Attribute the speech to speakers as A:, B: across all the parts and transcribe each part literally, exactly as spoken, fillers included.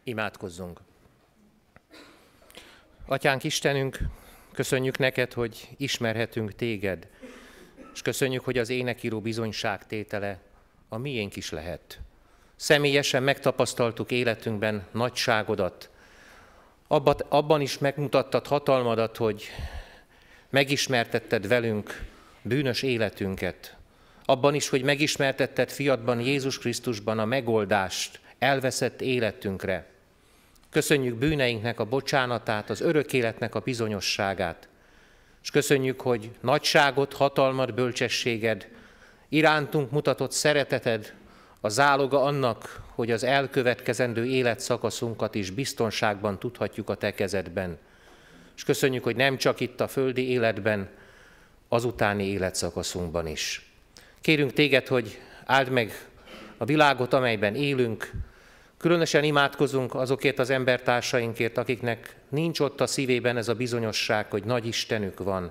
A: Imádkozzunk! Atyánk Istenünk, köszönjük neked, hogy ismerhetünk téged, és köszönjük, hogy az énekíró bizonyságtétele a miénk is lehet. Személyesen megtapasztaltuk életünkben nagyságodat, abban is megmutattad hatalmadat, hogy megismertetted velünk bűnös életünket, abban is, hogy megismertetted fiadban, Jézus Krisztusban a megoldást elveszett életünkre. Köszönjük bűneinknek a bocsánatát, az örök életnek a bizonyosságát, és köszönjük, hogy nagyságot, hatalmad, bölcsességed, irántunk mutatott szereteted, a záloga annak, hogy az elkövetkezendő életszakaszunkat is biztonságban tudhatjuk a te kezedben. És köszönjük, hogy nem csak itt a földi életben, azutáni életszakaszunkban is. Kérünk téged, hogy áld meg a világot, amelyben élünk. Különösen imádkozunk azokért az embertársainkért, akiknek nincs ott a szívében ez a bizonyosság, hogy nagy Istenük van.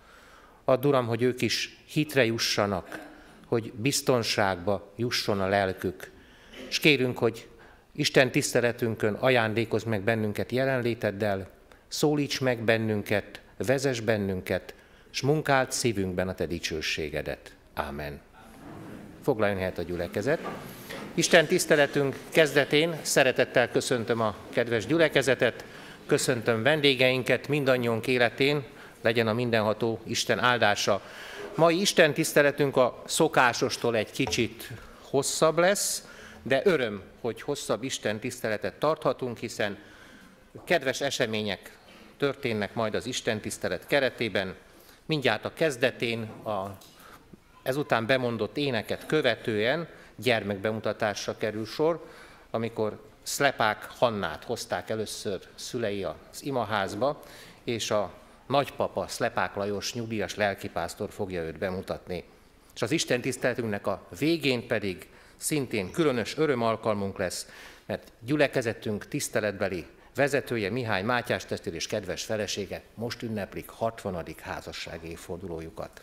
A: Add, Uram, hogy ők is hitre jussanak, hogy biztonságba jusson a lelkük. És kérünk, hogy Isten tiszteletünkön ajándékozz meg bennünket jelenléteddel, szólíts meg bennünket, vezess bennünket, és munkáld szívünkben a te dicsőségedet. Ámen. Foglaljon helyet a gyülekezet. Isten tiszteletünk kezdetén szeretettel köszöntöm a kedves gyülekezetet, köszöntöm vendégeinket, mindannyiunk életén legyen a mindenható Isten áldása. Mai Isten tiszteletünk a szokásostól egy kicsit hosszabb lesz, de öröm, hogy hosszabb Isten tiszteletet tarthatunk, hiszen kedves események történnek majd az Isten tisztelet keretében. Mindjárt a kezdetén, a ezután bemondott éneket követően gyermekbemutatásra kerül sor, amikor Szlepák Hannát hozták először szülei az imaházba, és a nagypapa, Szlepák Lajos nyugdíjas lelkipásztor fogja őt bemutatni. És az Isten tiszteletünknek a végén pedig szintén különös örömalkalmunk lesz, mert gyülekezetünk tiszteletbeli vezetője, Mihály Mátyás testvér és kedves felesége most ünneplik hatvanadik házassági évfordulójukat.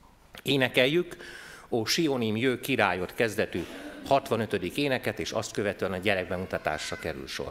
A: Énekeljük Ó Sionim jő királyot kezdetű hatvanötödik éneket, és azt követően a gyerekbemutatásra kerül sor.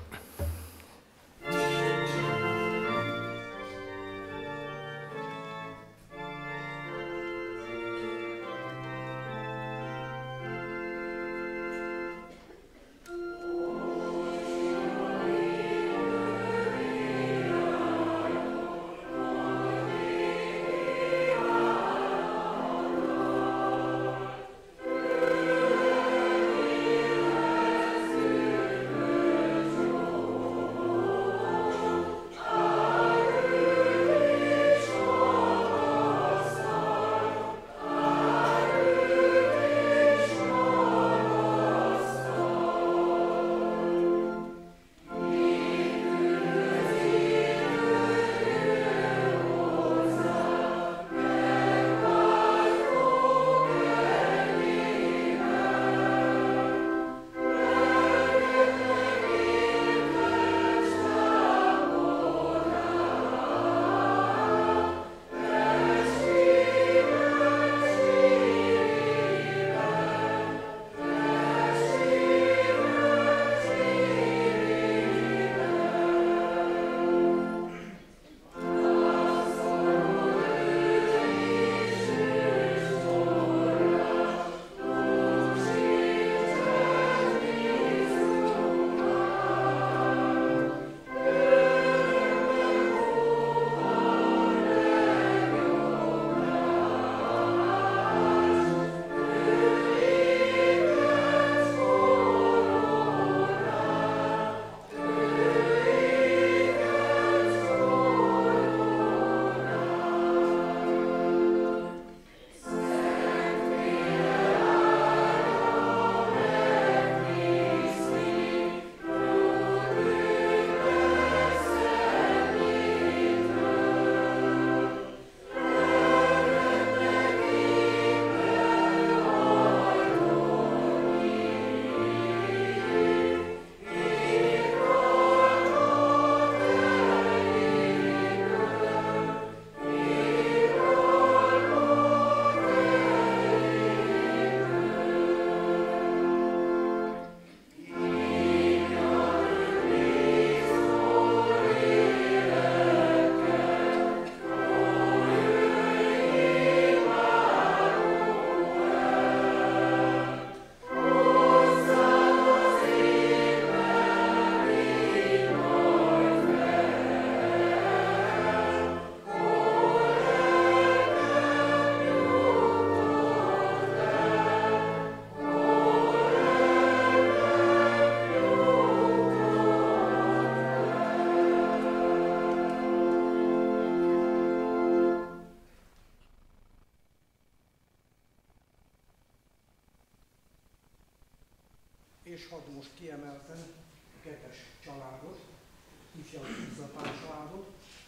B: és hadd most kiemelten a Kekes családot, ifjabb családot.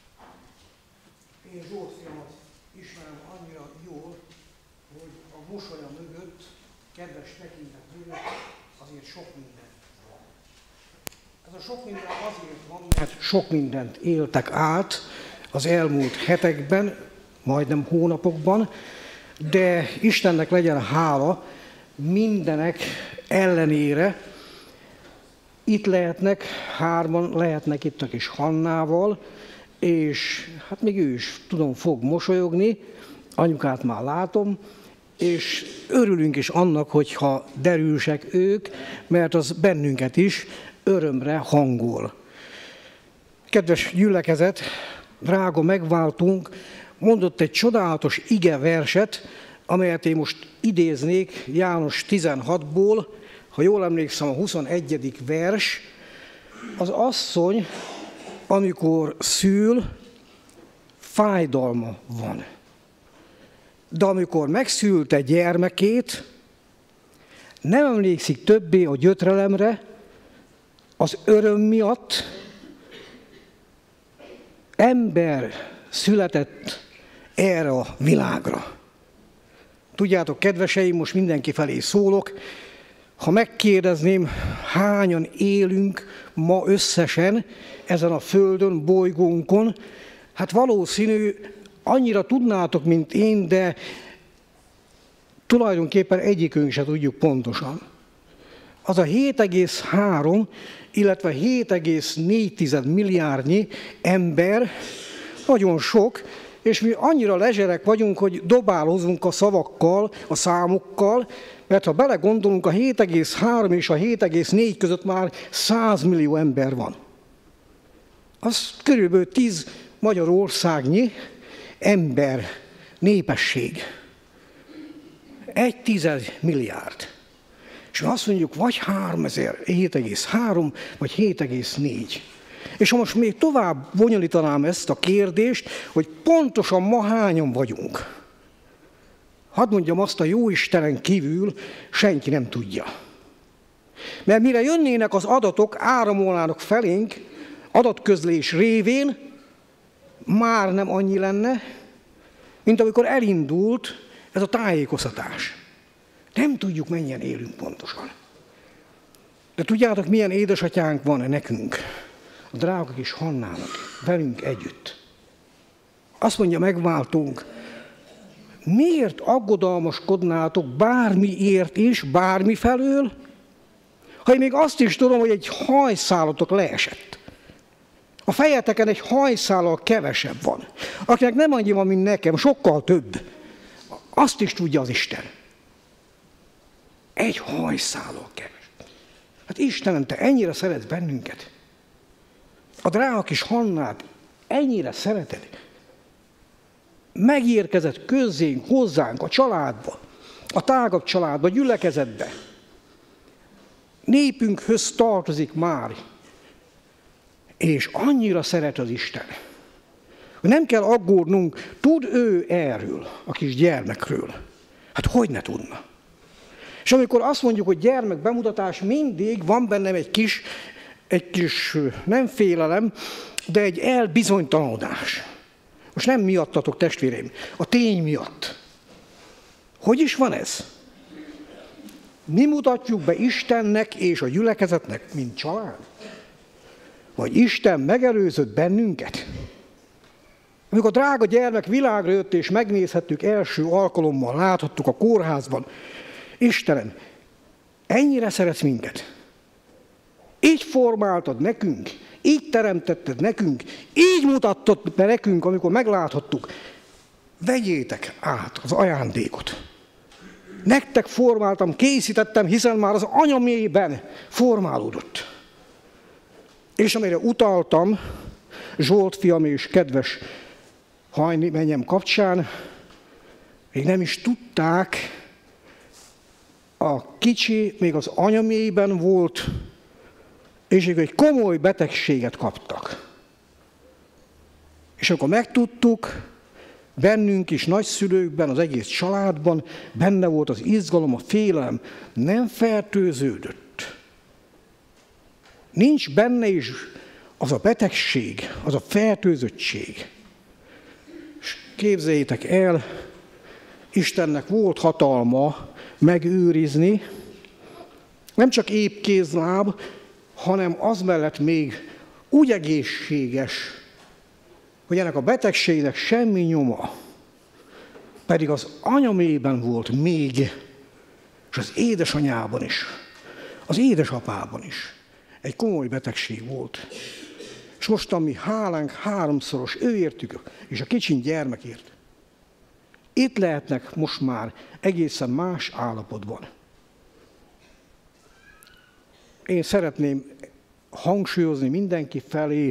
B: Én Zsolt fiamat ismerem annyira jól, hogy a mosolya mögött, kedves tekintet mögött azért sok minden van. Ez a sok minden azért van, mert sok mindent éltek át az elmúlt hetekben, majdnem hónapokban, de Istennek legyen hála, mindenek ellenére itt lehetnek, hárman lehetnek itt a kis Hannával, és hát még ő is, tudom, fog mosolyogni, anyukát már látom, és örülünk is annak, hogyha derűsek ők, mert az bennünket is örömre hangol. Kedves gyülekezet, drága megváltunk, mondott egy csodálatos ige verset, amelyet én most idéznék János tizenhatból, ha jól emlékszem, a huszonegyedik vers. Az asszony, amikor szül, fájdalma van. De amikor megszülte gyermekét, nem emlékszik többé a gyötrelemre, az öröm miatt. Ember született erre a világra. Tudjátok, kedveseim, most mindenki felé szólok, ha megkérdezném, hányan élünk ma összesen ezen a földön, bolygónkon, hát valószínű, annyira tudnátok, mint én, de tulajdonképpen egyikünk se tudjuk pontosan. Az a hét egész három, illetve hét egész négy milliárdnyi ember, nagyon sok, és mi annyira lezserek vagyunk, hogy dobálozunk a szavakkal, a számokkal, mert ha belegondolunk, a hét egész három és a hét egész négy között már száz millió ember van. Az körülbelül tíz Magyarországnyi ember, népesség. Egy tized milliárd. És mi azt mondjuk, vagy háromezer, hét egész három, vagy hét egész négy. És ha most még tovább bonyolítanám ezt a kérdést, hogy pontosan ma hányan vagyunk. Hadd mondjam azt, a Jóistenen kívül senki nem tudja. Mert mire jönnének az adatok, áramolnának felénk, adatközlés révén, már nem annyi lenne, mint amikor elindult ez a tájékoztatás. Nem tudjuk, mennyien élünk pontosan. De tudjátok, milyen édesatyánk van nekünk, a drága kis Hannának, velünk együtt. Azt mondja megváltunk, miért aggodalmaskodnátok bármiért is, bármi felől, ha én még azt is tudom, hogy egy hajszálatok leesett. A fejeteken egy hajszállal kevesebb van. Akinek nem annyi van, mint nekem, sokkal több. Azt is tudja az Isten. Egy hajszállal kevesebb. Hát Istenem, te ennyire szeretsz bennünket. A drága kis Hannát ennyire szereted. Megérkezett közzénk, hozzánk, a családba, a tágabb családba, a gyülekezetbe. Népünkhöz tartozik már. És annyira szeret az Isten, hogy nem kell aggódnunk, tud ő erről, a kis gyermekről. Hát hogy ne tudna? És amikor azt mondjuk, hogy gyermek bemutatás, mindig van bennem egy kis, egy kis nem félelem, de egy elbizonytalanodás. Most nem miattatok, testvéreim, a tény miatt. Hogy is van ez? Mi mutatjuk be Istennek és a gyülekezetnek, mint család? Vagy Isten megelőzött bennünket? Amikor a drága gyermek világra jött, és megnézhettük első alkalommal, láthattuk a kórházban, Istenem, ennyire szeretsz minket? Így formáltad nekünk, így teremtetted nekünk, így mutattad be nekünk, amikor megláthattuk. Vegyétek át az ajándékot. Nektek formáltam, készítettem, hiszen már az anyamében formálódott. És amire utaltam, Zsolt fiam és kedves Hajni mennyem kapcsán, még nem is tudták, a kicsi még az anyaméjében volt, és egy komoly betegséget kaptak. És akkor megtudtuk, bennünk is, nagyszülőkben, az egész családban benne volt az izgalom, a félelem, nem fertőződött. nincs benne is az a betegség, az a fertőzöttség. És képzeljétek el, Istennek volt hatalma megőrizni, nem csak épp kézláb, hanem az mellett még úgy egészséges, hogy ennek a betegségnek semmi nyoma, pedig az anyamében volt még, és az édesanyában is, az édesapában is egy komoly betegség volt. És mostan mi hálánk háromszoros őértük, és a kicsin gyermekért. Itt lehetnek most már egészen más állapotban. Én szeretném hangsúlyozni mindenki felé,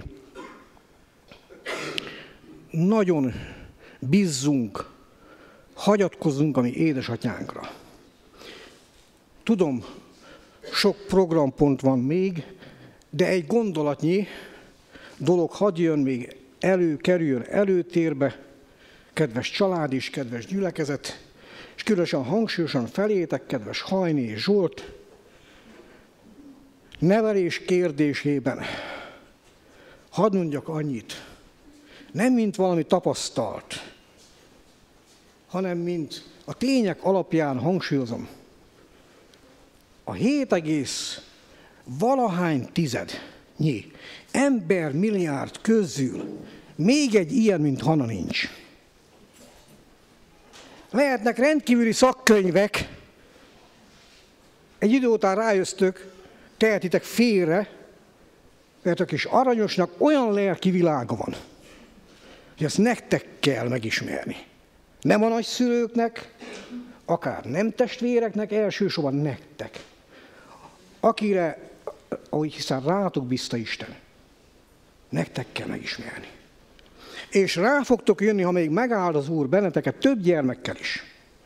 B: nagyon bízzunk, hagyatkozzunk a mi édesatyánkra. Tudom, sok programpont van még, de egy gondolatnyi dolog hadd jön még elő, kerüljön előtérbe, kedves család és kedves gyülekezet, és különösen hangsúlyosan felétek, kedves Hajni és Zsolt, nevelés kérdésében hadd mondjak annyit, nem mint valami tapasztalt, hanem mint a tények alapján hangsúlyozom. A hét egész valahány tizednyi ember milliárd közül még egy ilyen, mint Hanna nincs. Lehetnek rendkívüli szakkönyvek, egy idő után rájöztök, tehetitek félre, mert a kis aranyosnak olyan lelki világa van, hogy ezt nektek kell megismerni. Nem a nagyszülőknek, akár nem testvéreknek, elsősorban nektek. Akire, ahogy hiszen rátok bízta Isten, nektek kell megismerni. És rá fogtok jönni, ha még megáld az Úr benneteket több gyermekkel is.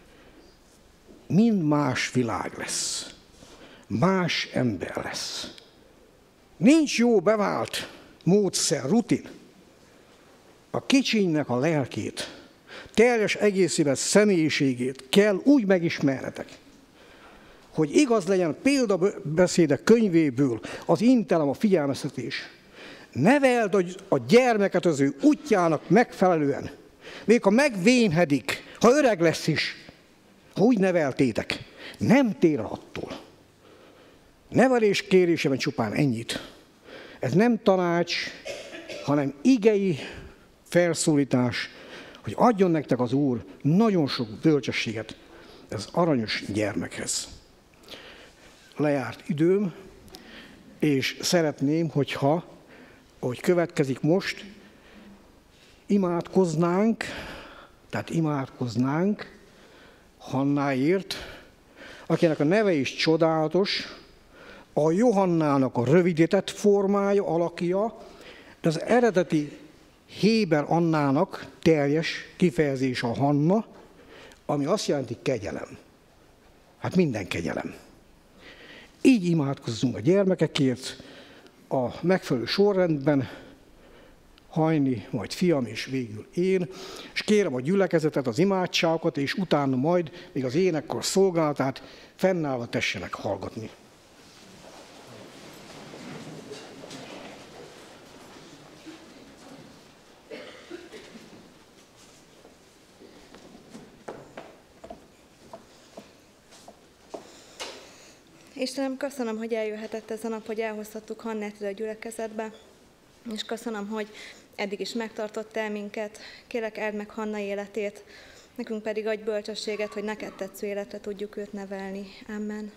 B: Mind más világ lesz. Más ember lesz. Nincs jó bevált módszer, rutin. A kicsinynek a lelkét, teljes egészében személyiségét kell úgy megismernetek, hogy igaz legyen példabeszédek könyvéből az intelem, a figyelmeztetés. Neveld a gyermeket az ő útjának megfelelően. Még ha megvénhedik, ha öreg lesz is, ha úgy neveltétek, nem tér attól. Nevelés kérésében csupán ennyit. Ez nem tanács, hanem igei felszólítás, hogy adjon nektek az Úr nagyon sok bölcsességet az aranyos gyermekhez. Lejárt időm, és szeretném, hogyha, ahogy következik most, imádkoznánk, tehát imádkoznánk Hannáért, akinek a neve is csodálatos, a Johannának a rövidített formája, alakja, de az eredeti Héber Annának teljes kifejezés a Hanna, ami azt jelenti kegyelem. Hát minden kegyelem. Így imádkozzunk a gyermekekért, a megfelelő sorrendben, Hajni, majd fiam, és végül én, és kérem a gyülekezetet, az imádságokat, és utána majd még az énekkar szolgálatát fennállva tessenek hallgatni.
C: Istenem, köszönöm, hogy eljöhetett ez a nap, hogy elhoztattuk Hannát ide a gyülekezetbe, és köszönöm, hogy eddig is megtartottál minket. Kérlek, eld meg Hanna életét, nekünk pedig adj bölcsességet, hogy neked tetsző életre tudjuk őt nevelni. Amen.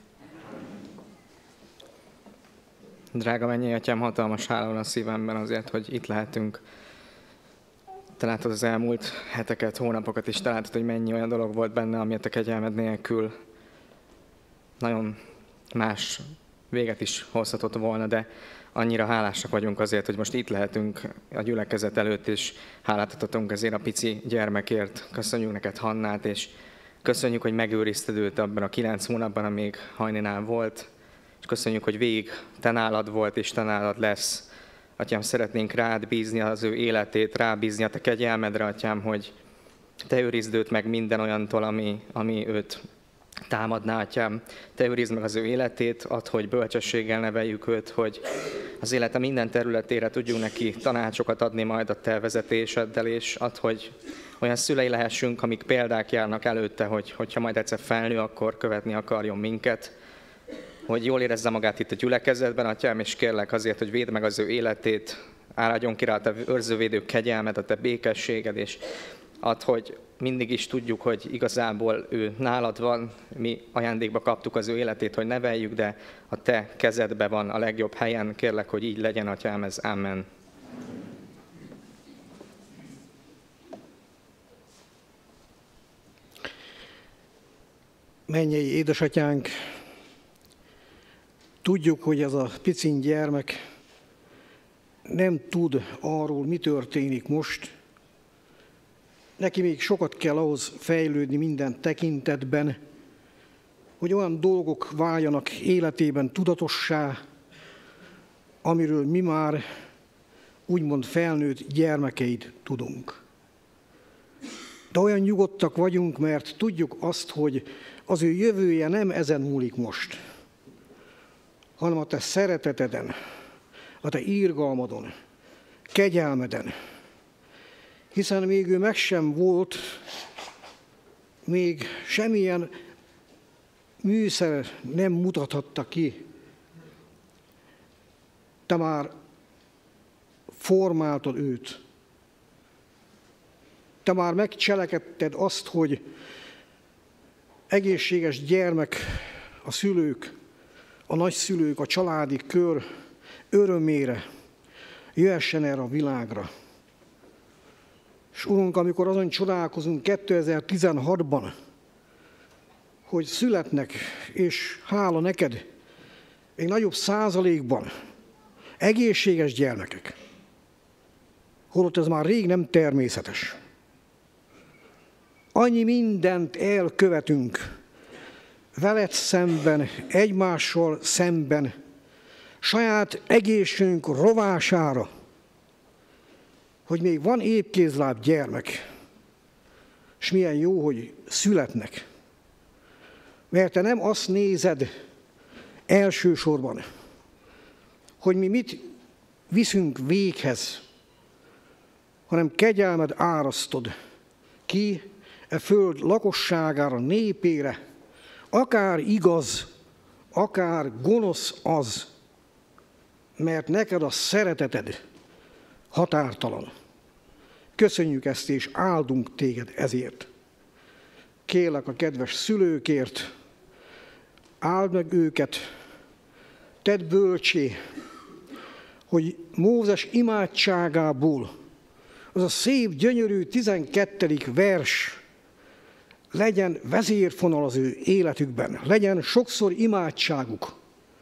D: Drága mennyei Atyám, hatalmas hála van a szívemben azért, hogy itt lehetünk. Te látod az elmúlt heteket, hónapokat, és te látod, hogy mennyi olyan dolog volt benne, amit a kegyelmed nélkül nagyon más véget is hozhatott volna, de annyira hálásak vagyunk azért, hogy most itt lehetünk a gyülekezet előtt, és hálát adhatunk ezért a pici gyermekért. Köszönjük neked Hannát, és köszönjük, hogy megőrizted őt abban a kilenc hónapban, amíg Hajninál volt, és köszönjük, hogy végig te nálad volt, és te nálad lesz. Atyám, szeretnénk rád bízni az ő életét, rábízni a te kegyelmedre, Atyám, hogy te őrizd őt meg minden olyantól, ami, ami őt támadná, Atyám. Te őrizd meg az ő életét, add, hogy bölcsességgel neveljük őt, hogy az élete minden területére tudjunk neki tanácsokat adni majd a te vezetéseddel, és add, hogy olyan szülei lehessünk, amik példák járnak előtte, hogy hogyha majd egyszer felnő, akkor követni akarjon minket, hogy jól érezze magát itt a gyülekezetben, Atyám, és kérlek azért, hogy védd meg az ő életét, áradjon ki rá a te őrzővédő kegyelmed, a te békességed, és add, hogy mindig is tudjuk, hogy igazából ő nálad van, mi ajándékba kaptuk az ő életét, hogy neveljük, de a te kezedben van a legjobb helyen. Kérlek, hogy így legyen, Atyám, ez amen.
B: Mennyei édesatyánk, tudjuk, hogy ez a piciny gyermek nem tud arról, mi történik most. Neki még sokat kell ahhoz fejlődni minden tekintetben, hogy olyan dolgok váljanak életében tudatossá, amiről mi már úgymond felnőtt gyermekeid tudunk. De olyan nyugodtak vagyunk, mert tudjuk azt, hogy az ő jövője nem ezen múlik most, hanem a te szereteteden, a te irgalmadon, kegyelmeden. Hiszen még ő meg sem volt, még semmilyen műszer nem mutathatta ki. Te már formáltad őt. Te már megcselekedted azt, hogy egészséges gyermek, a szülők, a nagyszülők, a családi kör örömére jöhessen erre a világra. És Urunk, amikor azon csodálkozunk kétezer-tizenhatban, hogy születnek, és hála neked, még nagyobb százalékban egészséges gyermekek, holott ez már rég nem természetes. Annyi mindent elkövetünk veled szemben, egymással szemben, saját egészségünk rovására, hogy még van épkézláb gyermek, és milyen jó, hogy születnek. Mert te nem azt nézed elsősorban, hogy mi mit viszünk véghez, hanem kegyelmed árasztod ki e föld lakosságára, népére, akár igaz, akár gonosz az, mert neked a szereteted határtalan. Köszönjük ezt, és áldunk téged ezért. Kérlek a kedves szülőkért, áld meg őket, tedd bölcsé, hogy Mózes imádságából az a szép, gyönyörű tizenkettedik vers legyen vezérfonal az ő életükben, legyen sokszor imádságuk,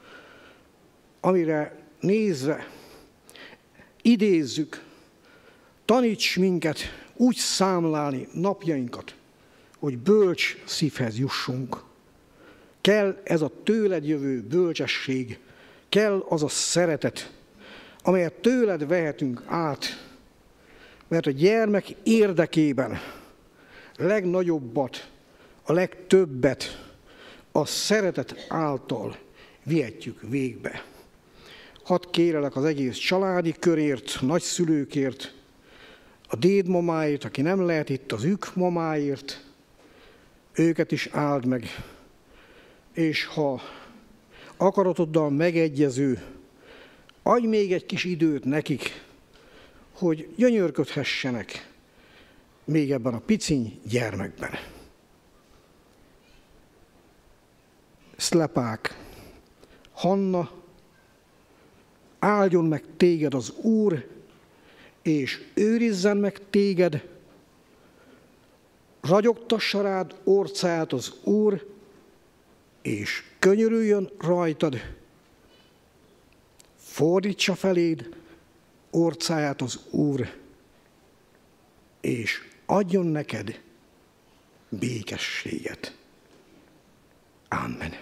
B: amire nézve idézzük, taníts minket úgy számlálni napjainkat, hogy bölcs szívhez jussunk. Kell ez a tőled jövő bölcsesség, kell az a szeretet, amelyet tőled vehetünk át, mert a gyermek érdekében legnagyobbat, a legtöbbet a szeretet által vihetjük végbe. Hadd kérelek az egész családi körért, nagyszülőkért, a dédmamáért, aki nem lehet itt, az ők mamáért, őket is áld meg, és ha akaratoddal megegyező, adj még egy kis időt nekik, hogy gyönyörködhessenek még ebben a piciny gyermekben. Szlepák, Hanna, áldjon meg téged az Úr, és őrizzen meg téged, ragyogtassa rád orcáját az Úr, és könyörüljön rajtad, fordítsa feléd orcáját az Úr, és adjon neked békességet. Amen.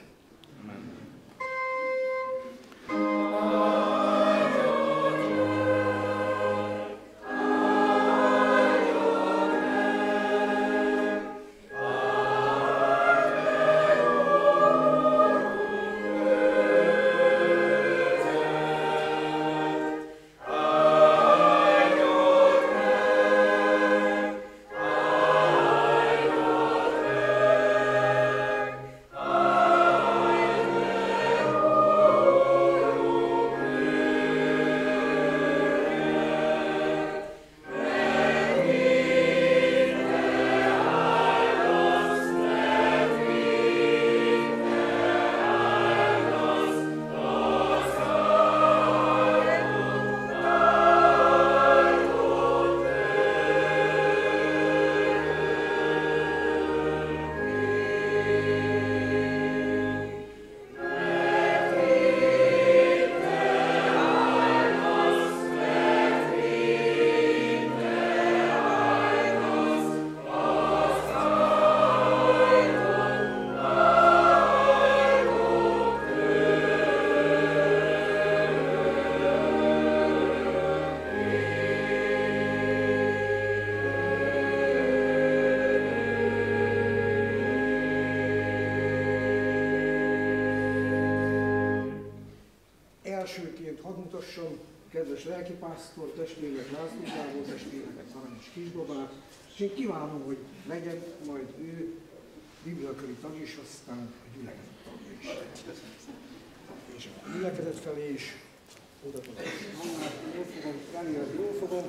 B: Elsőként hadd mutassam kedves lelkipásztor testvérek, László testvéreket, aranyos kisbabát, és én kívánom, hogy legyen majd ő bibliaköri tag is, aztán a gyülekezet tagja is. És a gyülekezet felé is oda tudom. Jól fogom, remélem, jól fogom.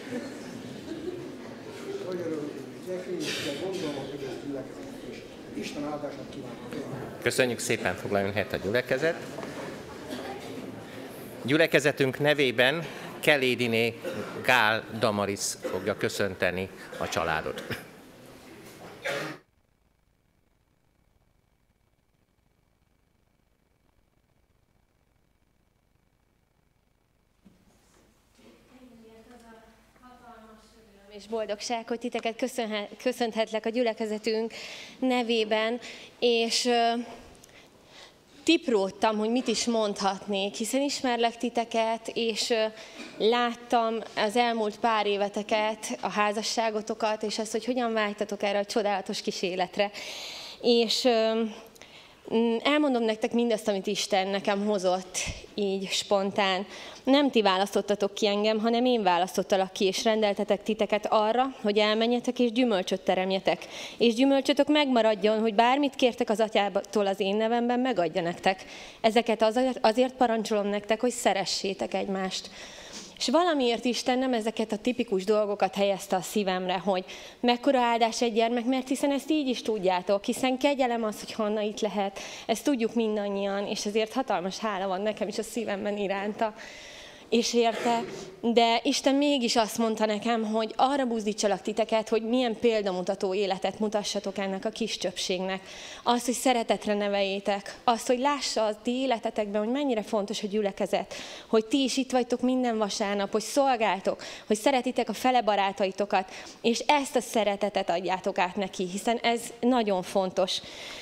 B: Nagyon örülök, hogy nekünk, de gondolom, hogy ez gyülekezet is. Isten áldását kívánok.
A: Köszönjük szépen, foglaljon helyet a gyülekezet. Gyülekezetünk nevében Kelédiné Gál Damaris fogja köszönteni a családot.
E: És boldogság, hogy titeket köszönhetlek a gyülekezetünk nevében, és uh, tipródtam, hogy mit is mondhatnék, hiszen ismerlek titeket, és uh, láttam az elmúlt pár éveteket, a házasságotokat, és azt, hogy hogyan vágytatok erre a csodálatos kis életre. És uh, elmondom nektek mindazt, amit Isten nekem hozott, így spontán. Nem ti választottatok ki engem, hanem én választottalak ki, és rendeltetek titeket arra, hogy elmenjetek és gyümölcsöt teremjetek. És gyümölcsötök megmaradjon, hogy bármit kértek az atyától az én nevemben, megadja nektek. Ezeket azért parancsolom nektek, hogy szeressétek egymást. És valamiért Isten nem ezeket a tipikus dolgokat helyezte a szívemre, hogy mekkora áldás egy gyermek, mert hiszen ezt így is tudjátok, hiszen kegyelem az, hogy Hanna itt lehet, ezt tudjuk mindannyian, és ezért hatalmas hála van nekem is a szívemben iránta, és érte, de Isten mégis azt mondta nekem, hogy arra buzdítsalak titeket, hogy milyen példamutató életet mutassatok ennek a kis csöpségnek. Azt, hogy szeretetre neveljétek, azt, hogy lássa a ti életetekben, hogy mennyire fontos a gyülekezet, hogy ti is itt vagytok minden vasárnap, hogy szolgáltok, hogy szeretitek a fele barátaitokat, és ezt a szeretetet adjátok át neki, hiszen ez nagyon fontos.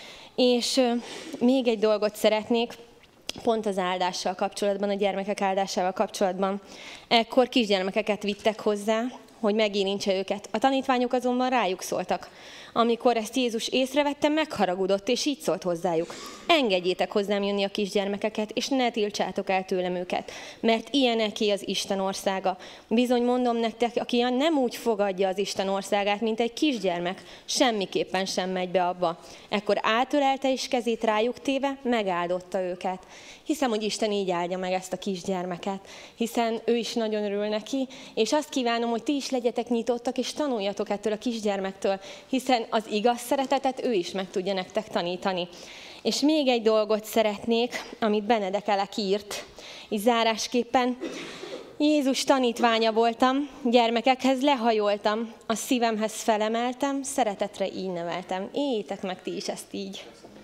E: És euh, még egy dolgot szeretnék, pont az áldással kapcsolatban, a gyermekek áldásával kapcsolatban. Ekkor kisgyermekeket vittek hozzá, hogy megérintse őket. A tanítványok azonban rájuk szóltak. Amikor ezt Jézus észrevette, megharagudott, és így szólt hozzájuk. Engedjétek hozzám jönni a kisgyermekeket, és ne tiltsátok el tőlem őket, mert ilyeneké az Isten országa. Bizony mondom nektek, aki nem úgy fogadja az Isten országát, mint egy kisgyermek, semmiképpen sem megy be abba. Ekkor átölelte és kezét rájuk téve, megáldotta őket. Hiszem, hogy Isten így áldja meg ezt a kisgyermeket, hiszen ő is nagyon örül neki, és azt kívánom, hogy ti is legyetek nyitottak, és tanuljatok ettől a kisgyermektől, hiszen az igaz szeretetet ő is meg tudja nektek tanítani. És még egy dolgot szeretnék, amit Benedek Elek írt, így zárásképpen. Jézus tanítványa voltam, gyermekekhez lehajoltam, a szívemhez felemeltem, szeretetre így neveltem. Éljétek meg ti is ezt így.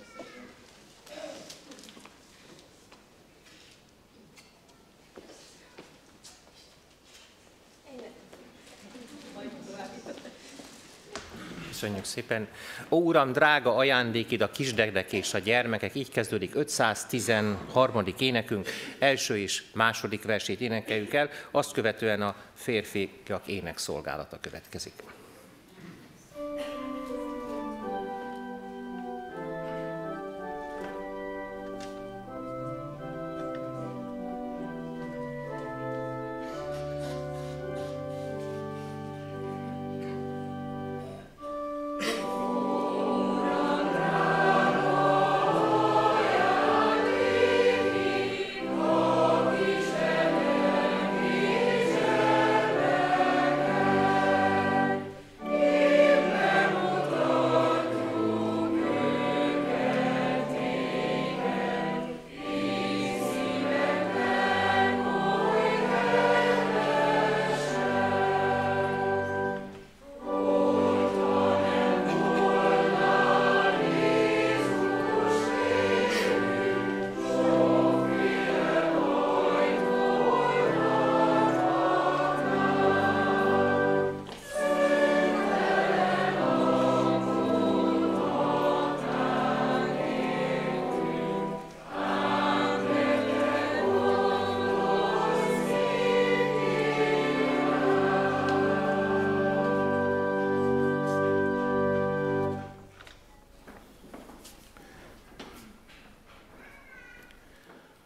A: Köszönjük szépen. Ó, Uram, drága ajándékid a kisdedek és a gyermekek, így kezdődik ötszáztizenharmadik énekünk, első és második versét énekeljük el, azt követően a férfiak énekszolgálata következik.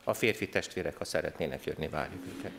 A: A férfi testvérek, ha szeretnének jönni, várjuk őket.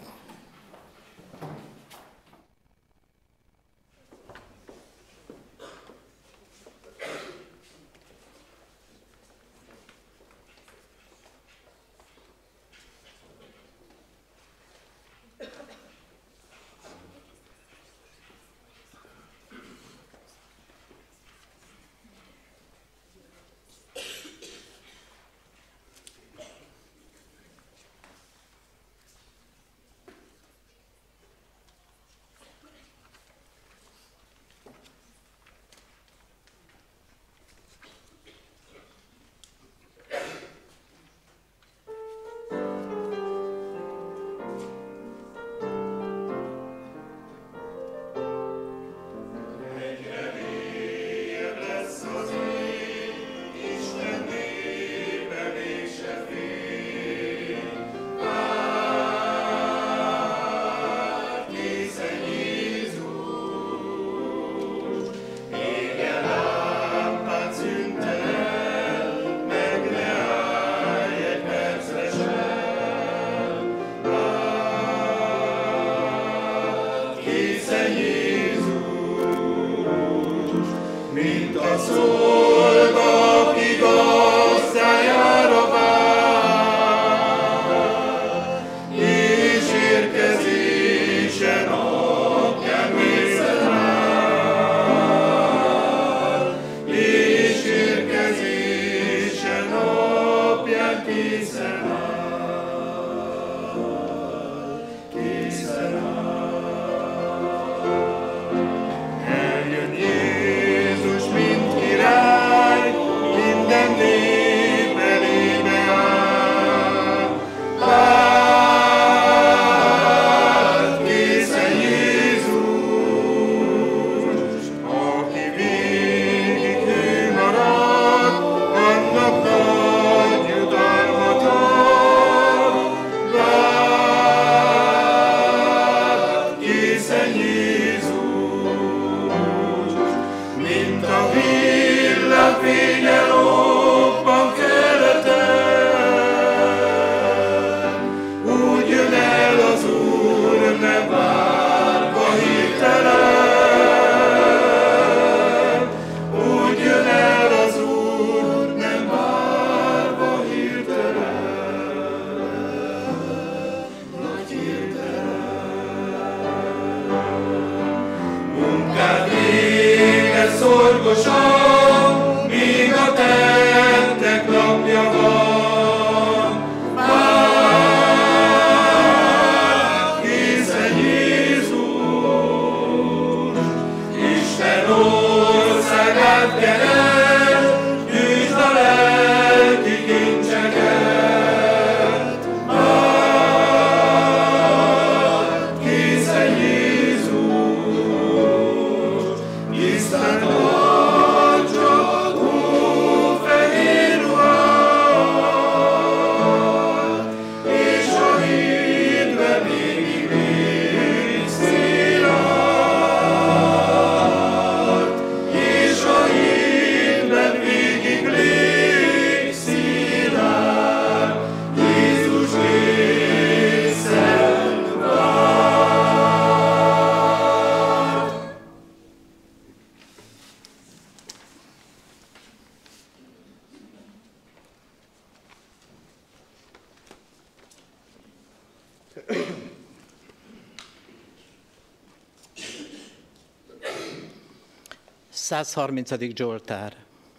F: százharmincadik Zsoltár.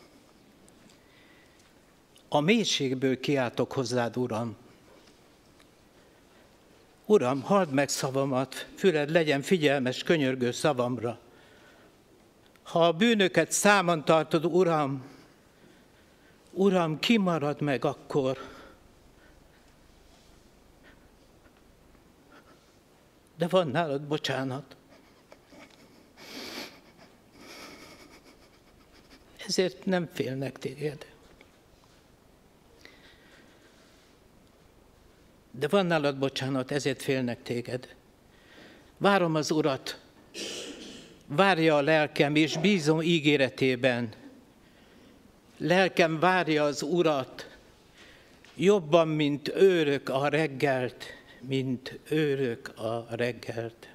F: A mélységből kiáltok hozzád, Uram. Uram, halld meg szavamat, füled legyen figyelmes, könyörgő szavamra. Ha a bűnöket számon tartod, Uram, Uram, ki marad meg akkor? De van nálad bocsánat. Ezért nem félnek téged. De van nálad bocsánat, ezért félnek téged. Várom az Urat, várja a lelkem, és bízom ígéretében. Lelkem várja az Urat, jobban, mint őrök a reggelt, mint őrök a reggelt.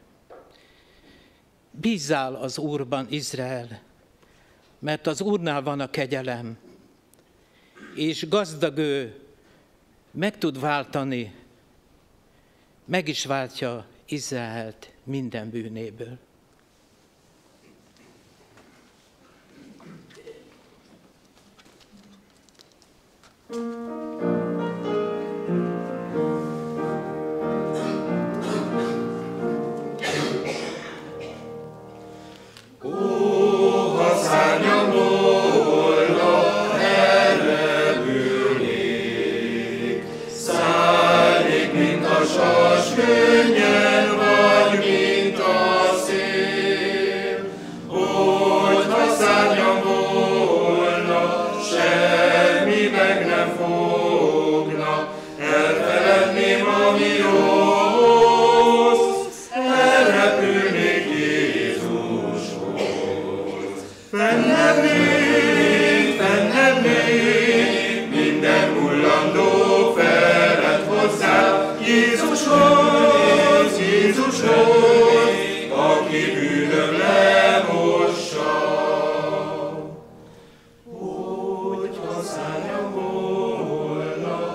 F: Bízzál az Úrban, Izrael, mert az Úrnál van a kegyelem, és gazdag ő meg tud váltani, meg is váltja Izraelt minden bűnéből.
G: Könnyen vagy, mint a szél, hogyha szárnyam volna, semmi meg nem fogna, elfeledném, ami rossz, elrepülnék Jézushoz. Fennemnék, fennemnék, minden hullandó felett hozzá, Jézushoz, Jézushoz, aki bűnöm lemossa. Hogyha szárnyam volna,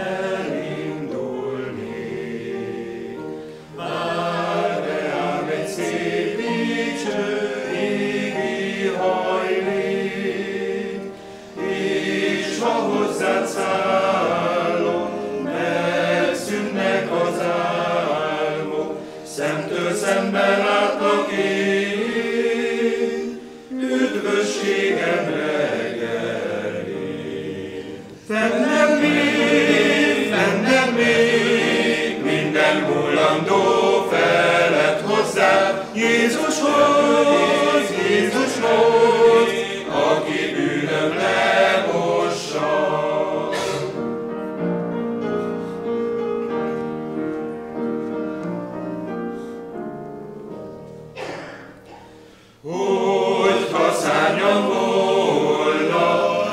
G: elindulnék, vár reám egy szép dicső égi hajlék, és ha hozzád szállok, megszűnnek az álmok, szemtől szemben látlak én, üdvösségem reggelén. Fennem még, fennem még, minden hullandó felett hozzá, Jézushoz, Jézushoz, aki bűnöm lemossa. Hogyha szárnyam volna,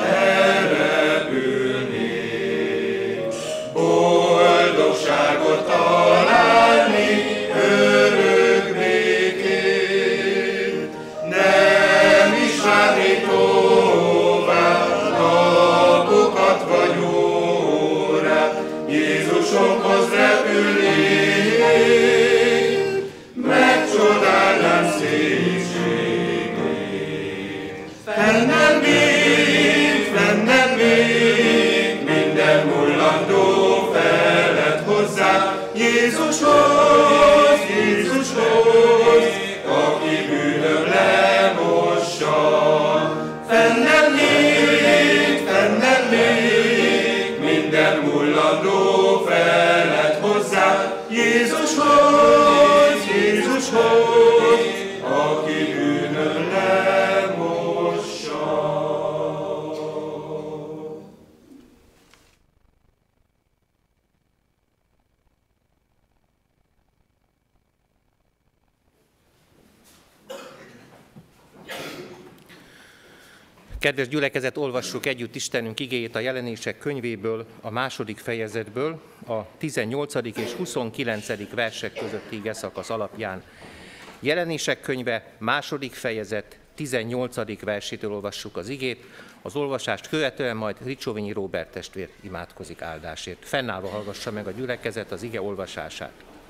G: elrepülnék, boldogságot találni, örök békét. Nem is várnék tovább napokat vagy órát, Jézusomhoz repülnék, megcsodálnám szépségét. Fennem még, fennem még, minden hullandó felett hozzá, Jézushoz, Jézushoz, aki bűnöm lemossa. Fennem még, fennem még, minden hullandó felett hozzá, Jézushoz, Jézushoz, aki bűnöm lemossa.
A: Kedves gyülekezet, olvassuk együtt Istenünk igéjét a Jelenések könyvéből, a második fejezetből, a tizennyolcadik és huszonkilencedik versek közötti igeszakasz alapján. Jelenések könyve, második fejezet, tizennyolcadik versétől olvassuk az igét, az olvasást követően majd Ricsóvinyi Róbert testvér imádkozik áldásért. Fennállva hallgassa meg a gyülekezet az ige olvasását.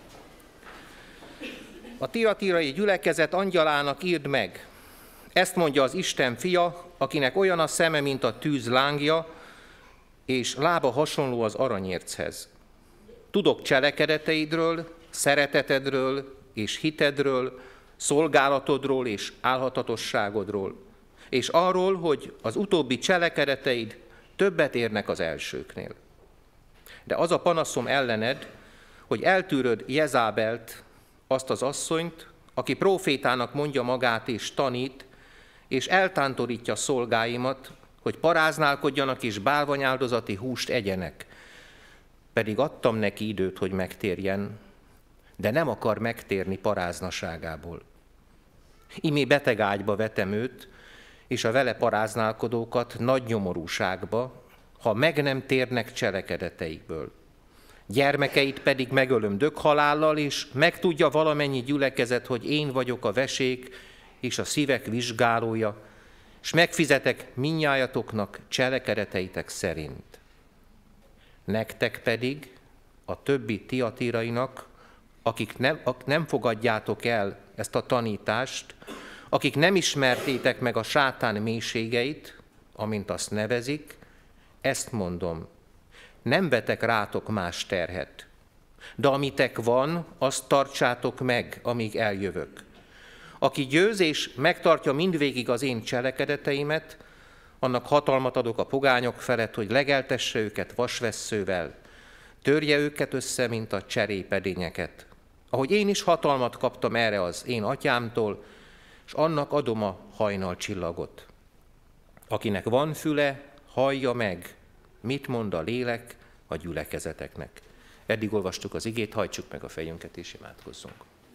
A: A tiatirai gyülekezet angyalának írd meg: ezt mondja az Isten fia, akinek olyan a szeme, mint a tűz lángja, és lába hasonló az aranyérchez. Tudok cselekedeteidről, szeretetedről és hitedről, szolgálatodról és álhatatosságodról, és arról, hogy az utóbbi cselekedeteid többet érnek az elsőknél. De az a panaszom ellened, hogy eltűröd Jezábelt, azt az asszonyt, aki prófétának mondja magát és tanít, és eltántorítja szolgáimat, hogy paráználkodjanak és bálványáldozati húst egyenek. Pedig adtam neki időt, hogy megtérjen, de nem akar megtérni paráznaságából. Imé beteg ágyba vetem őt, és a vele paráználkodókat nagy nyomorúságba, ha meg nem térnek cselekedeteikből. Gyermekeit pedig megölöm döghalállal, és megtudja valamennyi gyülekezet, hogy én vagyok a vesék és a szívek vizsgálója, és megfizetek mindnyájatoknak cselekedeteitek szerint. Nektek pedig, a többi tiatirainak, akik nem, akik nem fogadjátok el ezt a tanítást, akik nem ismertétek meg a sátán mélységeit, amint azt nevezik, ezt mondom, nem vetek rátok más terhet, de amitek van, azt tartsátok meg, amíg eljövök. Aki győz és megtartja mindvégig az én cselekedeteimet, annak hatalmat adok a pogányok felett, hogy legeltesse őket vasvesszővel, törje őket össze, mint a cserépedényeket. Ahogy én is hatalmat kaptam erre az én atyámtól, és annak adom a hajnalcsillagot. Akinek van füle, hallja meg, mit mond a lélek a gyülekezeteknek. Eddig olvastuk az igét, hajtsuk meg a fejünket és imádkozzunk.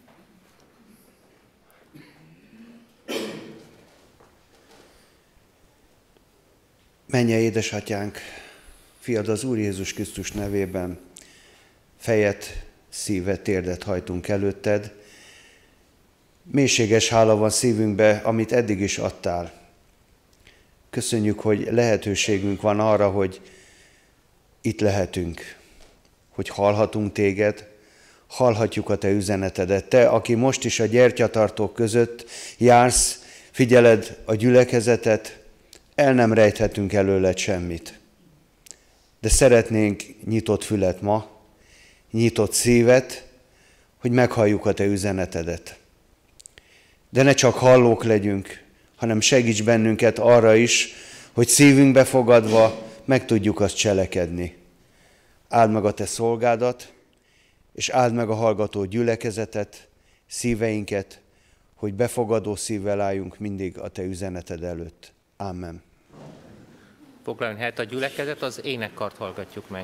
H: Mennyei édesatyánk, fiad az Úr Jézus Krisztus nevében, fejet, szívet, térdet hajtunk előtted. Mélységes hála van szívünkbe, amit eddig is adtál. Köszönjük, hogy lehetőségünk van arra, hogy itt lehetünk, hogy hallhatunk téged, hallhatjuk a te üzenetedet. Te, aki most is a gyertyatartók között jársz, figyeled a gyülekezetet, el nem rejthetünk előled semmit. De szeretnénk nyitott fület ma, nyitott szívet, hogy meghalljuk a te üzenetedet. De ne csak hallók legyünk, hanem segíts bennünket arra is, hogy szívünkbe fogadva meg tudjuk azt cselekedni. Áld meg a te szolgádat, és áld meg a hallgató gyülekezetet, szíveinket, hogy befogadó szívvel álljunk mindig a te üzeneted előtt. Amen.
A: Foglaljon helyet a gyülekezet, az énekkart hallgatjuk meg.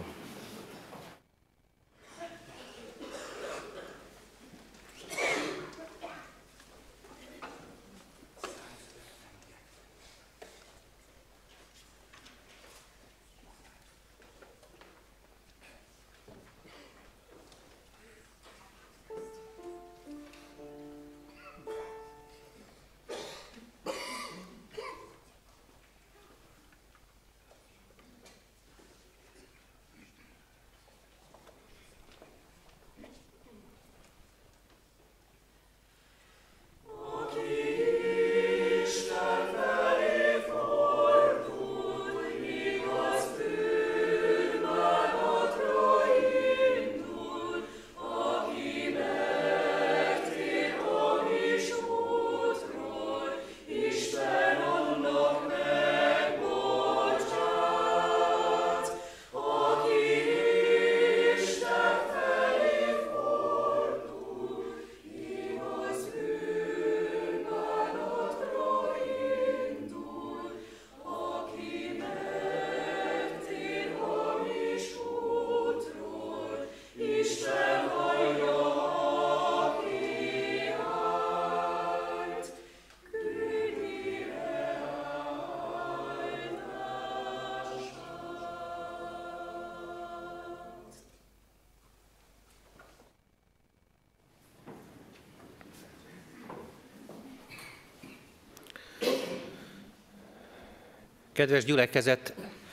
A: Kedves gyülekezet,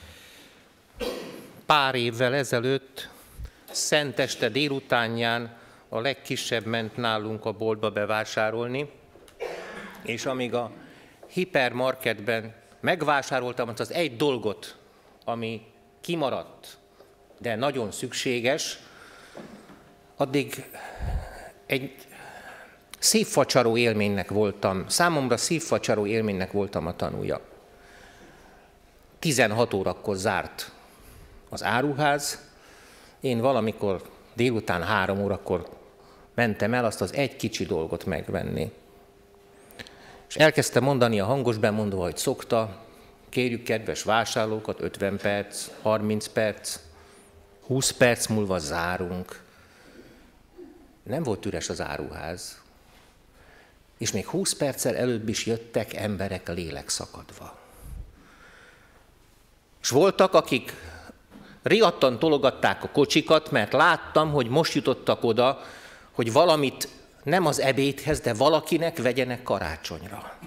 A: pár évvel ezelőtt, szenteste délutánján a legkisebb ment nálunk a boltba bevásárolni, és amíg a hipermarketben megvásároltam azt az egy dolgot, ami kimaradt, de nagyon szükséges, addig egy szívfacsaró élménynek voltam, számomra szívfacsaró élménynek voltam a tanúja. tizenhat órakor zárt az áruház, én valamikor délután három órakor mentem el azt az egy kicsi dolgot megvenni. És elkezdte mondani a hangos bemondó, hogy szokta, kérjük kedves vásárlókat, ötven perc, harminc perc, húsz perc múlva zárunk. Nem volt üres az áruház, és még húsz perccel előbb is jöttek emberek lélekszakadva. És voltak, akik riadtan tologatták a kocsikat, mert láttam, hogy most jutottak oda, hogy valamit nem az ebédhez, de valakinek vegyenek karácsonyra.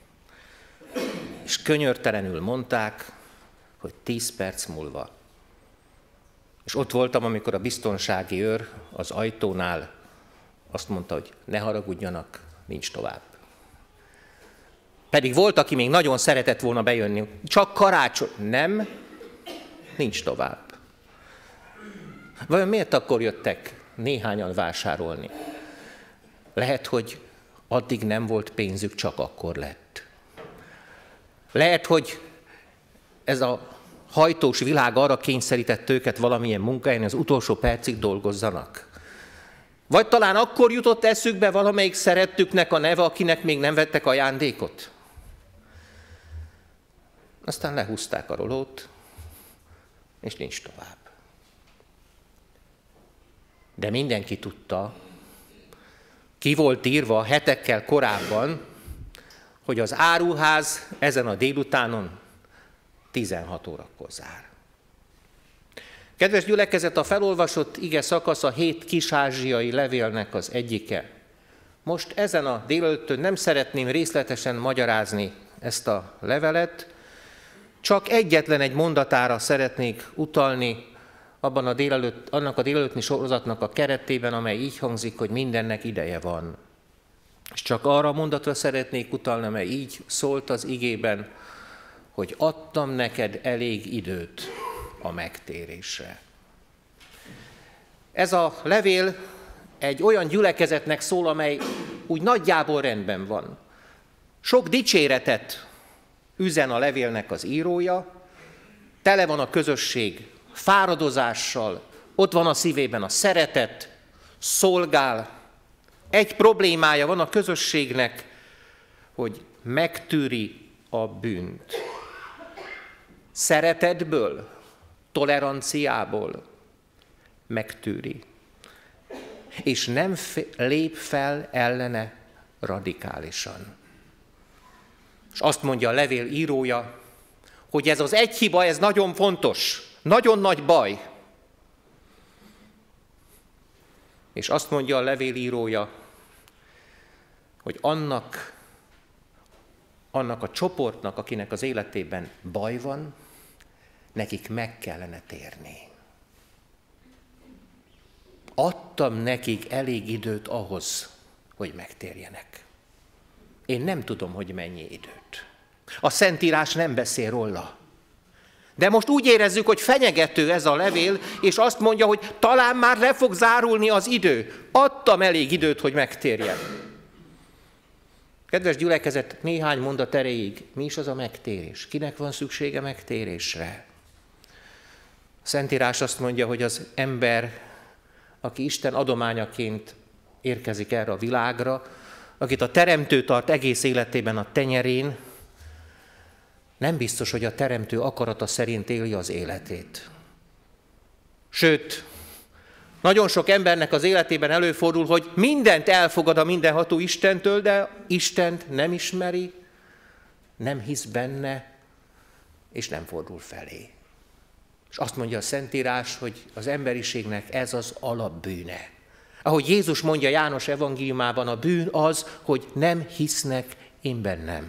A: És könyörtelenül mondták, hogy tíz perc múlva. És ott voltam, amikor a biztonsági őr az ajtónál azt mondta, hogy ne haragudjanak, nincs tovább. Pedig volt, aki még nagyon szeretett volna bejönni. Csak karácsony. Nem, nincs tovább. Vajon miért akkor jöttek néhányan vásárolni? Lehet, hogy addig nem volt pénzük, csak akkor lett. Lehet, hogy ez a hajtós világ arra kényszerített őket valamilyen munkahelyen, az utolsó percig dolgozzanak. Vagy talán akkor jutott eszükbe valamelyik szerettüknek a neve, akinek még nem vettek ajándékot. Aztán lehúzták a rolót, és nincs tovább. De mindenki tudta, ki volt írva hetekkel korábban, hogy az áruház ezen a délutánon tizenhat órakor zár. Kedves gyülekezet, a felolvasott ige szakasz a hét kis-ázsiai levélnek az egyike. Most ezen a délelőttön nem szeretném részletesen magyarázni ezt a levelet, csak egyetlen egy mondatára szeretnék utalni abban a délelőtt, annak a délelőtti sorozatnak a keretében, amely így hangzik, hogy mindennek ideje van. És csak arra a mondatra szeretnék utalni, amely így szólt az igében, hogy adtam neked elég időt a megtérésre. Ez a levél egy olyan gyülekezetnek szól, amely úgy nagyjából rendben van. Sok dicséretet üzen a levélnek az írója, tele van a közösség fáradozással, ott van a szívében a szeretet, szolgál. Egy problémája van a közösségnek, hogy megtűri a bűnt. Szeretetből, toleranciából megtűri. És nem lép fel ellene radikálisan. És azt mondja a levél írója, hogy ez az egy hiba, ez nagyon fontos, nagyon nagy baj. És azt mondja a levél írója, hogy annak, annak a csoportnak, akinek az életében baj van, nekik meg kellene térni. Adtam nekik elég időt ahhoz, hogy megtérjenek. Én nem tudom, hogy mennyi időt. A Szentírás nem beszél róla. De most úgy érezzük, hogy fenyegető ez a levél, és azt mondja, hogy talán már le fog zárulni az idő. Adtam elég időt, hogy megtérjen. Kedves gyülekezet, néhány mondat erejéig, mi is az a megtérés? Kinek van szüksége megtérésre? A Szentírás azt mondja, hogy az ember, aki Isten adományaként érkezik erre a világra, akit a Teremtő tart egész életében a tenyerén, nem biztos, hogy a Teremtő akarata szerint éli az életét. Sőt, nagyon sok embernek az életében előfordul, hogy mindent elfogad a mindenható Istentől, de Istent nem ismeri, nem hisz benne, és nem fordul felé. És azt mondja a Szentírás, hogy az emberiségnek ez az alapbűne. Ahogy Jézus mondja János evangéliumában, a bűn az, hogy nem hisznek én bennem.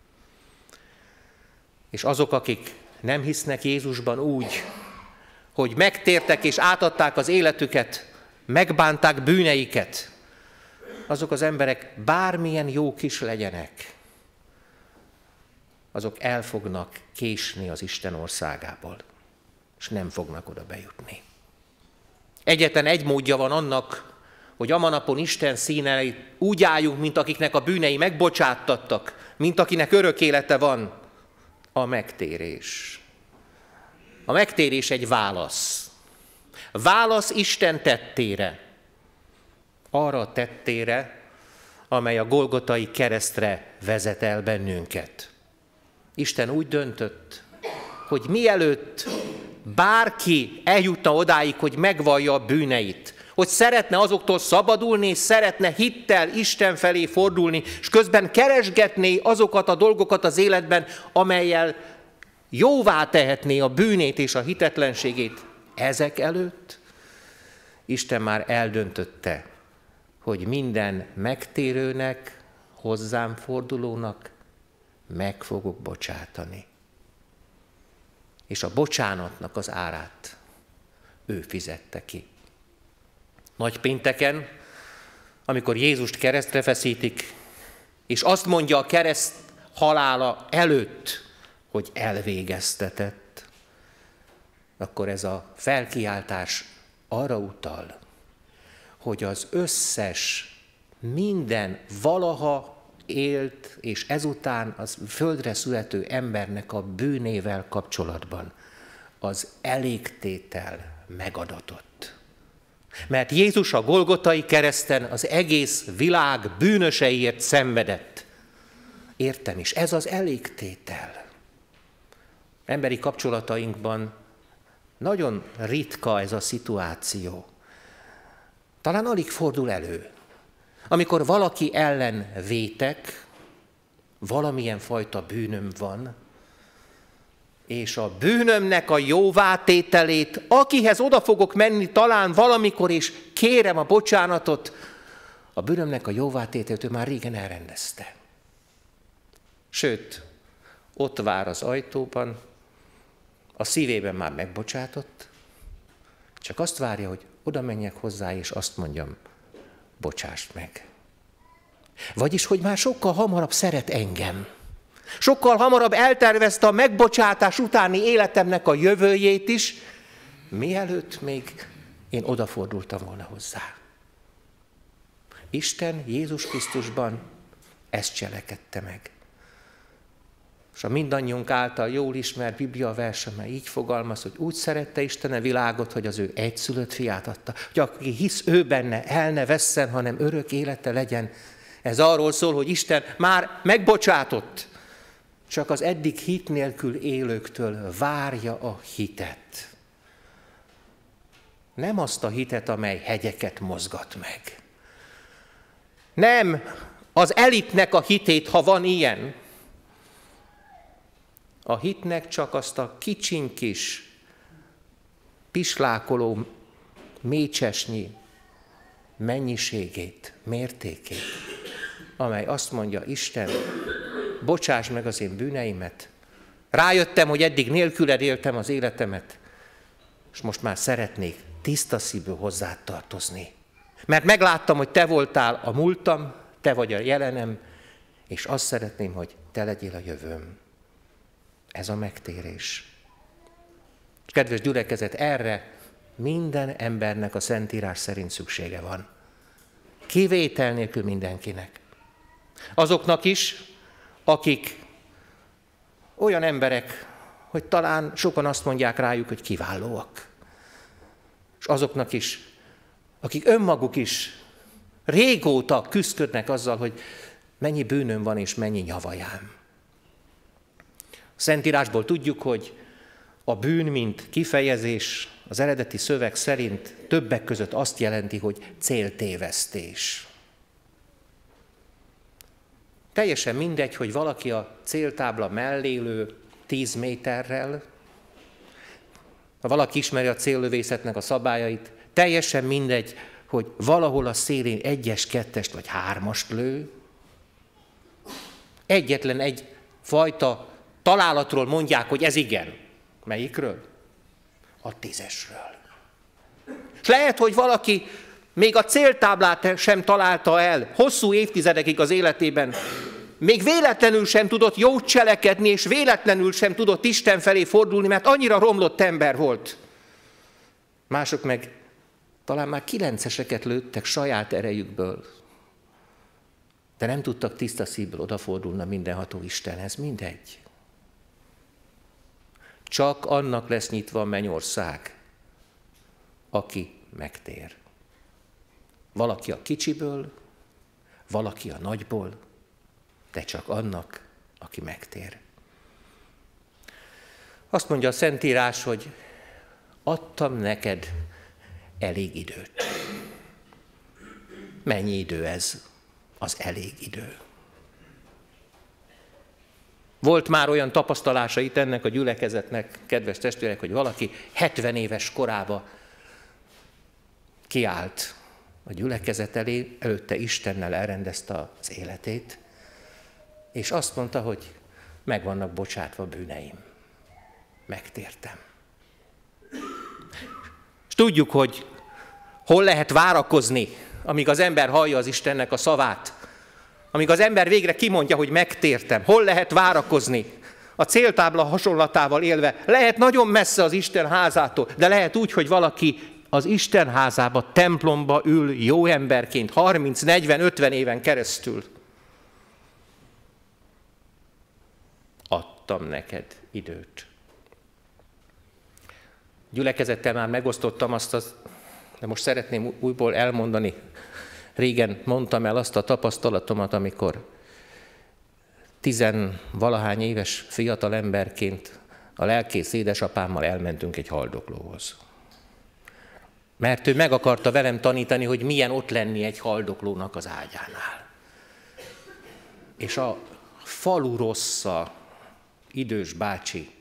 A: És azok, akik nem hisznek Jézusban úgy, hogy megtértek és átadták az életüket, megbánták bűneiket, azok az emberek bármilyen jók is legyenek, azok el fognak késni az Isten országából, és nem fognak oda bejutni. Egyetlen egy módja van annak, hogy amanapon Isten színe elé úgy álljunk, mint akiknek a bűnei megbocsáttattak, mint akinek örök élete van, a megtérés. A megtérés egy válasz. Válasz Isten tettére. Arra a tettére, amely a Golgotai keresztre vezet el bennünket. Isten úgy döntött, hogy mielőtt bárki eljutna odáig, hogy megvallja a bűneit, hogy szeretne azoktól szabadulni, és szeretne hittel Isten felé fordulni, és közben keresgetné azokat a dolgokat az életben, amellyel jóvá tehetné a bűnét és a hitetlenségét ezek előtt, Isten már eldöntötte, hogy minden megtérőnek, hozzám fordulónak meg fogok bocsátani. És a bocsánatnak az árát ő fizette ki. Nagypénteken, amikor Jézust keresztre feszítik, és azt mondja a kereszt halála előtt, hogy elvégeztetett, akkor ez a felkiáltás arra utal, hogy az összes, minden valaha élt, és ezután az földre születő embernek a bűnével kapcsolatban az elégtétel megadatott. Mert Jézus a Golgotai kereszten az egész világ bűnöseiért szenvedett. Értem is, ez az elégtétel. Emberi kapcsolatainkban nagyon ritka ez a szituáció. Talán alig fordul elő. Amikor valaki ellen vétek, valamilyen fajta bűnöm van, és a bűnömnek a jóvátételét, akihez oda fogok menni talán valamikor, és kérem a bocsánatot, a bűnömnek a jóvátételét ő már régen elrendezte. Sőt, ott vár az ajtóban, a szívében már megbocsátott, csak azt várja, hogy oda menjek hozzá, és azt mondjam, bocsásd meg. Vagyis, hogy már sokkal hamarabb szeret engem. Sokkal hamarabb eltervezte a megbocsátás utáni életemnek a jövőjét is, mielőtt még én odafordultam volna hozzá. Isten Jézus Krisztusban ezt cselekedte meg. És a mindannyiunk által jól ismert Biblia verseme így fogalmaz, hogy úgy szerette Isten a világot, hogy az ő egyszülött fiát adta, hogy aki hisz ő benne, el ne vesszen, hanem örök élete legyen. Ez arról szól, hogy Isten már megbocsátott, csak az eddig hit nélkül élőktől várja a hitet. Nem azt a hitet, amely hegyeket mozgat meg. Nem az elitnek a hitét, ha van ilyen. A hitnek csak azt a kicsiny kis, pislákoló mécsesnyi mennyiségét, mértékét, amely azt mondja, Isten, bocsáss meg az én bűneimet. Rájöttem, hogy eddig nélküled éltem az életemet, és most már szeretnék tiszta szívből hozzád tartozni. Mert megláttam, hogy te voltál a múltam, te vagy a jelenem, és azt szeretném, hogy te legyél a jövőm. Ez a megtérés. Kedves gyülekezet, erre minden embernek a Szentírás szerint szüksége van. Kivétel nélkül mindenkinek. Azoknak is, akik olyan emberek, hogy talán sokan azt mondják rájuk, hogy kiválóak. És azoknak is, akik önmaguk is régóta küszködnek azzal, hogy mennyi bűnöm van és mennyi nyavajám. A Szentírásból tudjuk, hogy a bűn, mint kifejezés az eredeti szöveg szerint többek között azt jelenti, hogy céltévesztés. Teljesen mindegy, hogy valaki a céltábla mellé lő tíz méterrel, ha valaki ismeri a céllövészetnek a szabályait, teljesen mindegy, hogy valahol a szélén egyes, kettest vagy hármast lő. Egyetlen egy fajta találatról mondják, hogy ez igen. Melyikről? A tízesről. És lehet, hogy valaki még a céltáblát sem találta el, hosszú évtizedekig az életében, még véletlenül sem tudott jót cselekedni, és véletlenül sem tudott Isten felé fordulni, mert annyira romlott ember volt. Mások meg talán már kilenceseket lőttek saját erejükből, de nem tudtak tiszta szívből odafordulni a mindenható Istenhez, mindegy. Csak annak lesz nyitva a mennyország, aki megtér. Valaki a kicsiből, valaki a nagyból, de csak annak, aki megtér. Azt mondja a Szentírás, hogy adtam neked elég időt. Mennyi idő ez? Az elég idő. Volt már olyan tapasztalása itt ennek a gyülekezetnek, kedves testvérek, hogy valaki hetven éves korába kiállt a gyülekezet elé, előtte Istennel elrendezte az életét, és azt mondta, hogy meg vannak bocsátva bűneim. Megtértem. És tudjuk, hogy hol lehet várakozni, amíg az ember hallja az Istennek a szavát, amíg az ember végre kimondja, hogy megtértem. Hol lehet várakozni? A céltábla hasonlatával élve lehet nagyon messze az Isten házától, de lehet úgy, hogy valaki az Isten házába, templomba ül jó emberként harminc, negyven, ötven éven keresztül. Adtam neked időt. Gyülekezettel már megosztottam azt, az, de most szeretném újból elmondani. Régen mondtam el azt a tapasztalatomat, amikor tizenvalahány éves fiatal emberként a lelkész édesapámmal elmentünk egy haldoklóhoz. Mert ő meg akarta velem tanítani, hogy milyen ott lenni egy haldoklónak az ágyánál. És a falu rossza, idős bácsi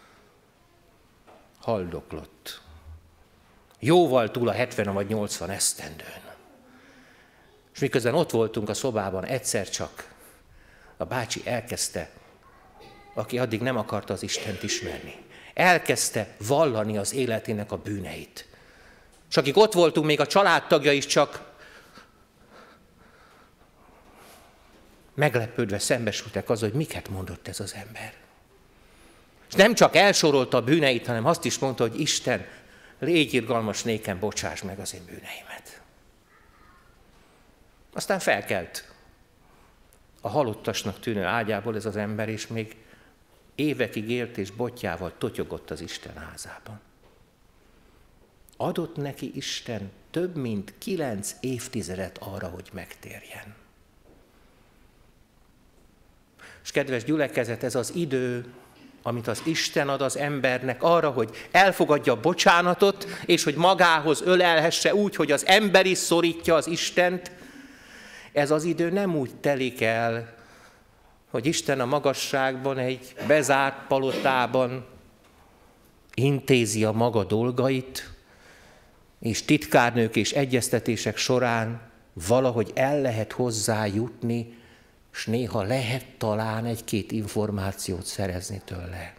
A: haldoklott. Jóval túl a hetven vagy nyolcvan esztendőn. És miközben ott voltunk a szobában, egyszer csak a bácsi elkezdte, aki addig nem akarta az Istent ismerni, elkezdte vallani az életének a bűneit. És akik ott voltunk, még a családtagja is csak meglepődve szembesültek az, hogy miket mondott ez az ember. És nem csak elsorolta a bűneit, hanem azt is mondta, hogy Isten, légy irgalmas nékem, bocsáss meg az én bűneimet. Aztán felkelt a halottasnak tűnő ágyából ez az ember, és még évekig élt és botjával totyogott az Isten házában. Adott neki Isten több mint kilenc évtizedet arra, hogy megtérjen. És kedves gyülekezet, ez az idő, amit az Isten ad az embernek arra, hogy elfogadja a bocsánatot, és hogy magához ölelhesse úgy, hogy az ember is szorítja az Istent, ez az idő nem úgy telik el, hogy Isten a magasságban, egy bezárt palotában intézi a maga dolgait, és titkárnők és egyeztetések során valahogy el lehet hozzá jutni, és néha lehet talán egy-két információt szerezni tőle.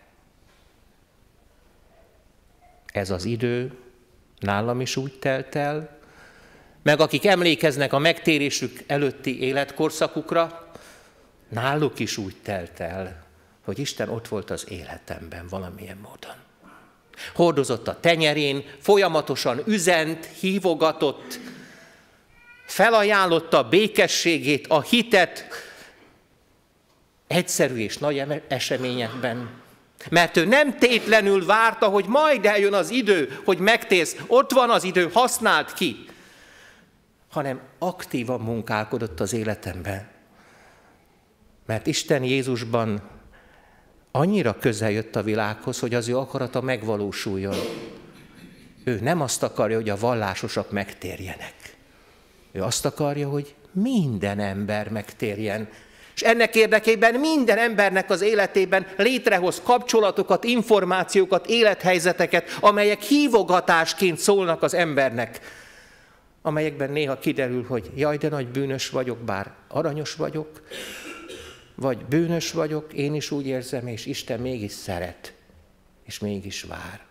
A: Ez az idő nálam is úgy telt el, meg akik emlékeznek a megtérésük előtti életkorszakukra, náluk is úgy telt el, hogy Isten ott volt az életemben valamilyen módon. Hordozott a tenyerén, folyamatosan üzent, hívogatott, felajánlotta a békességét, a hitet egyszerű és nagy eseményekben. Mert ő nem tétlenül várta, hogy majd eljön az idő, hogy megtérsz, ott van az idő, használd ki, hanem aktívan munkálkodott az életemben. Mert Isten Jézusban annyira közel jött a világhoz, hogy az ő akarata megvalósuljon. Ő nem azt akarja, hogy a vallásosok megtérjenek. Ő azt akarja, hogy minden ember megtérjen. És ennek érdekében minden embernek az életében létrehoz kapcsolatokat, információkat, élethelyzeteket, amelyek hívogatásként szólnak az embernek, amelyekben néha kiderül, hogy jaj, de nagy bűnös vagyok, bár aranyos vagyok, vagy bűnös vagyok, én is úgy érzem, és Isten mégis szeret, és mégis vár.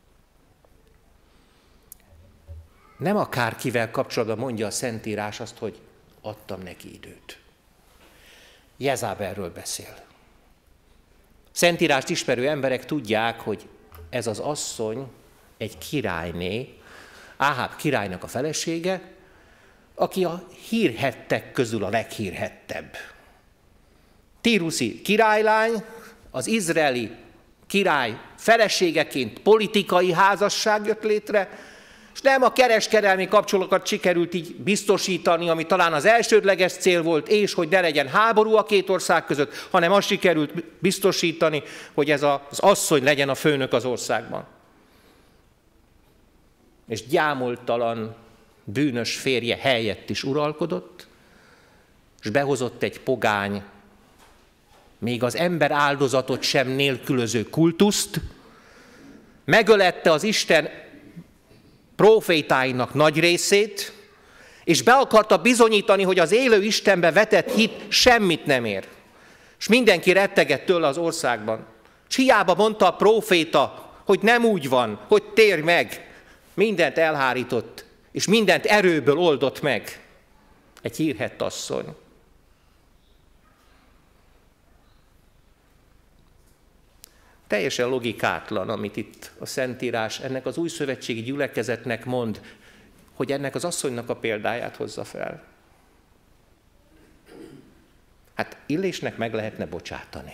A: Nem akárkivel kapcsolatban mondja a Szentírás azt, hogy adtam neki időt. Jezábelről beszél. Szentírást ismerő emberek tudják, hogy ez az asszony egy királyné, Áháb királynak a felesége, aki a hírhettek közül a leghírhettebb. Tíruszi királylány, az izraeli király feleségeként politikai házasság jött létre, és nem a kereskedelmi kapcsolatokat sikerült így biztosítani, ami talán az elsődleges cél volt, és hogy ne legyen háború a két ország között, hanem azt sikerült biztosítani, hogy ez az asszony legyen a főnök az országban. És gyámoltalan, bűnös férje helyett is uralkodott, és behozott egy pogány még az ember áldozatot sem nélkülöző kultuszt, megölette az Isten prófétáinak nagy részét, és be akarta bizonyítani, hogy az élő Istenbe vetett hit semmit nem ér. És mindenki rettegett tőle az országban. És hiába mondta a próféta, hogy nem úgy van, hogy térj meg. Mindent elhárított, és mindent erőből oldott meg. Egy hírhedt asszony. Teljesen logikátlan, amit itt a Szentírás ennek az újszövetségi gyülekezetnek mond, hogy ennek az asszonynak a példáját hozza fel. Hát Illésnek meg lehetne bocsátani.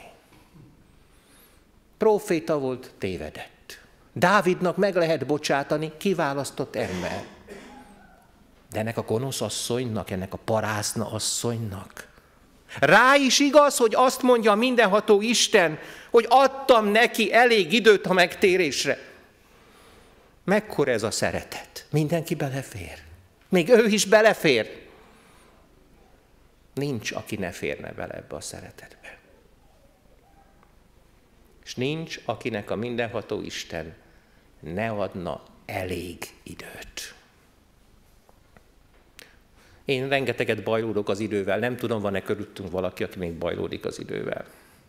A: Próféta volt, tévedett. Dávidnak meg lehet bocsátani, kiválasztott ember. De ennek a gonosz asszonynak, ennek a parászna asszonynak. Rá is igaz, hogy azt mondja a mindenható Isten, hogy adtam neki elég időt a megtérésre. Mekkora ez a szeretet? Mindenki belefér. Még ő is belefér. Nincs, aki ne férne bele ebbe a szeretetbe. És nincs, akinek a mindenható Isten ne adna elég időt. Én rengeteget bajlódok az idővel, nem tudom, van-e körülöttünk valaki, aki még bajlódik az idővel.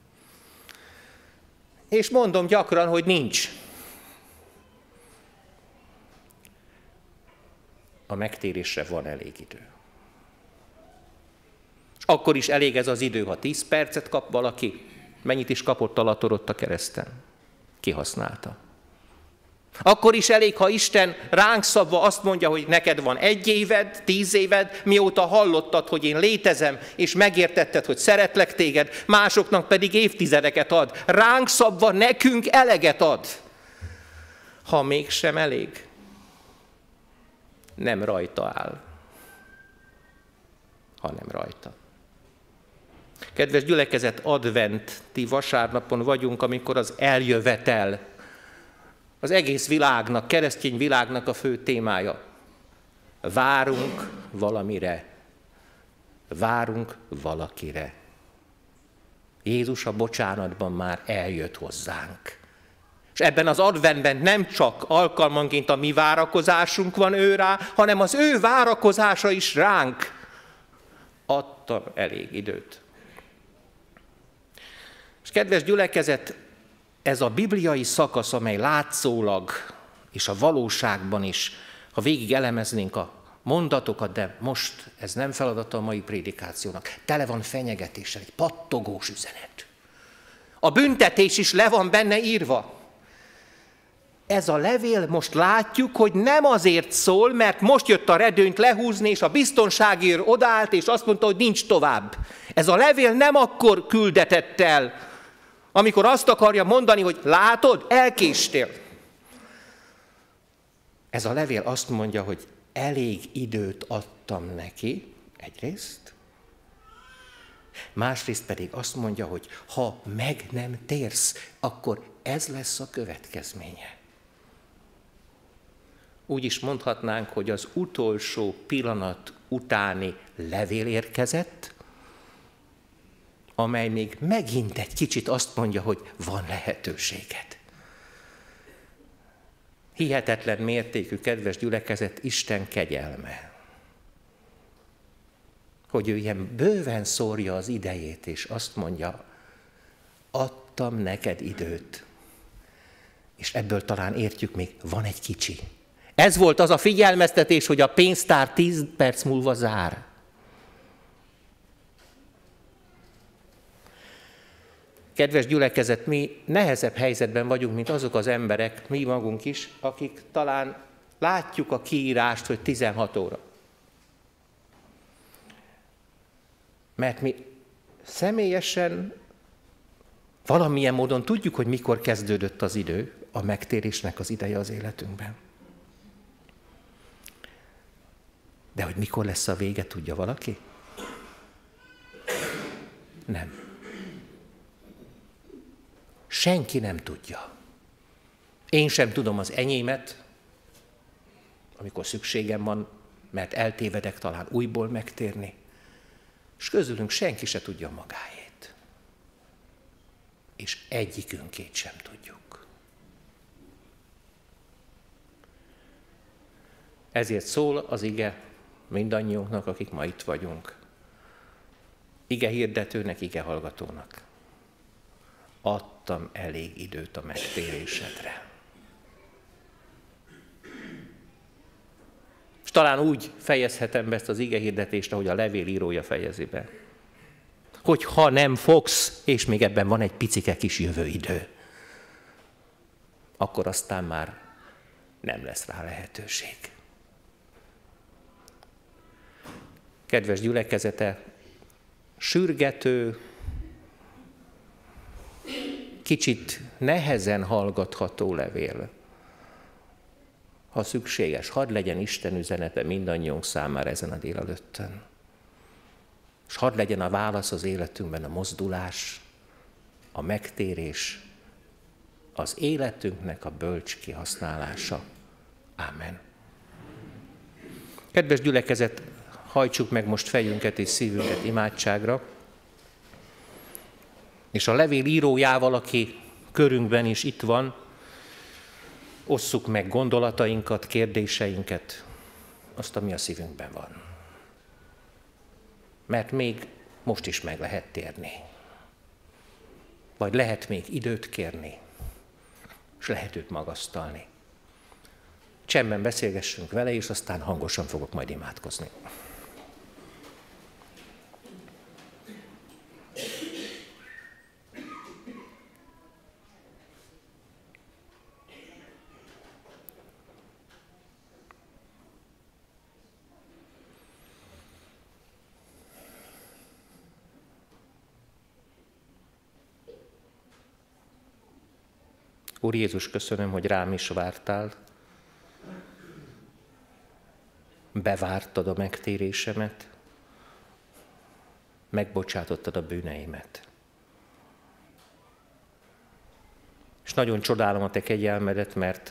A: És mondom gyakran, hogy nincs. A megtérésre van elég idő. És akkor is elég ez az idő, ha tíz percet kap valaki, mennyit is kapott alatt ott a kereszten. Kihasználta. Akkor is elég, ha Isten ránk szabva azt mondja, hogy neked van egy éved, tíz éved, mióta hallottad, hogy én létezem, és megértetted, hogy szeretlek téged, másoknak pedig évtizedeket ad. Ránk szabva nekünk eleget ad. Ha mégsem elég, nem rajta áll, hanem rajta. Kedves gyülekezet, adventi vasárnapon vagyunk, amikor az eljövetel az egész világnak, keresztény világnak a fő témája. Várunk valamire. Várunk valakire. Jézus a bocsánatban már eljött hozzánk. És ebben az adventben nem csak alkalmanként a mi várakozásunk van ő rá, hanem az ő várakozása is ránk. Adtam elég időt. És kedves gyülekezet, ez a bibliai szakasz, amely látszólag és a valóságban is, ha végig elemeznénk a mondatokat, de most ez nem feladata a mai prédikációnak, tele van fenyegetéssel, egy pattogós üzenet. A büntetés is le van benne írva. Ez a levél, most látjuk, hogy nem azért szól, mert most jött a redőnyt lehúzni, és a biztonsági őr odállt, és azt mondta, hogy nincs tovább. Ez a levél nem akkor küldetett el, amikor azt akarja mondani, hogy látod, elkéstél. Ez a levél azt mondja, hogy elég időt adtam neki, egyrészt, másrészt pedig azt mondja, hogy ha meg nem térsz, akkor ez lesz a következménye. Úgy is mondhatnánk, hogy az utolsó pillanat utáni levél érkezett, amely még megint egy kicsit azt mondja, hogy van lehetőséged. Hihetetlen mértékű, kedves gyülekezet, Isten kegyelme. Hogy ő ilyen bőven szórja az idejét, és azt mondja, adtam neked időt. És ebből talán értjük még, van egy kicsi. Ez volt az a figyelmeztetés, hogy a pénztár tíz perc múlva zár. Kedves gyülekezet, mi nehezebb helyzetben vagyunk, mint azok az emberek, mi magunk is, akik talán látjuk a kiírást, hogy tizenhat óra. Mert mi személyesen valamilyen módon tudjuk, hogy mikor kezdődött az idő, a megtérésnek az ideje az életünkben. De hogy mikor lesz a vége, tudja valaki? Nem. Senki nem tudja. Én sem tudom az enyémet, amikor szükségem van, mert eltévedek talán újból megtérni, és közülünk senki se tudja magáét. és egyikünkét sem tudjuk. Ezért szól az ige mindannyiunknak, akik ma itt vagyunk. Ige hirdetőnek, ige hallgatónak. Adtam elég időt a megtérésedre. És talán úgy fejezhetem be ezt az ige hirdetést, ahogy a levél írója fejezi be. Hogy ha nem fogsz, és még ebben van egy picike kis jövőidő, akkor aztán már nem lesz rá lehetőség. Kedves gyülekezete, sürgető, kicsit nehezen hallgatható levél. Ha szükséges, hadd legyen Isten üzenete mindannyiunk számára ezen a délelőttön. És hadd legyen a válasz az életünkben a mozdulás, a megtérés, az életünknek a bölcs kihasználása. Ámen. Kedves gyülekezet, hajtsuk meg most fejünket és szívünket imádságra, és a levél írójával, aki körünkben is itt van, osszuk meg gondolatainkat, kérdéseinket, azt, ami a szívünkben van. Mert még most is meg lehet térni. Vagy lehet még időt kérni, és lehet őt magasztalni. Csendben beszélgessünk vele, és aztán hangosan fogok majd imádkozni. Úr Jézus, köszönöm, hogy rám is vártál, bevártad a megtérésemet, megbocsátottad a bűneimet. És nagyon csodálom a te kegyelmedet, mert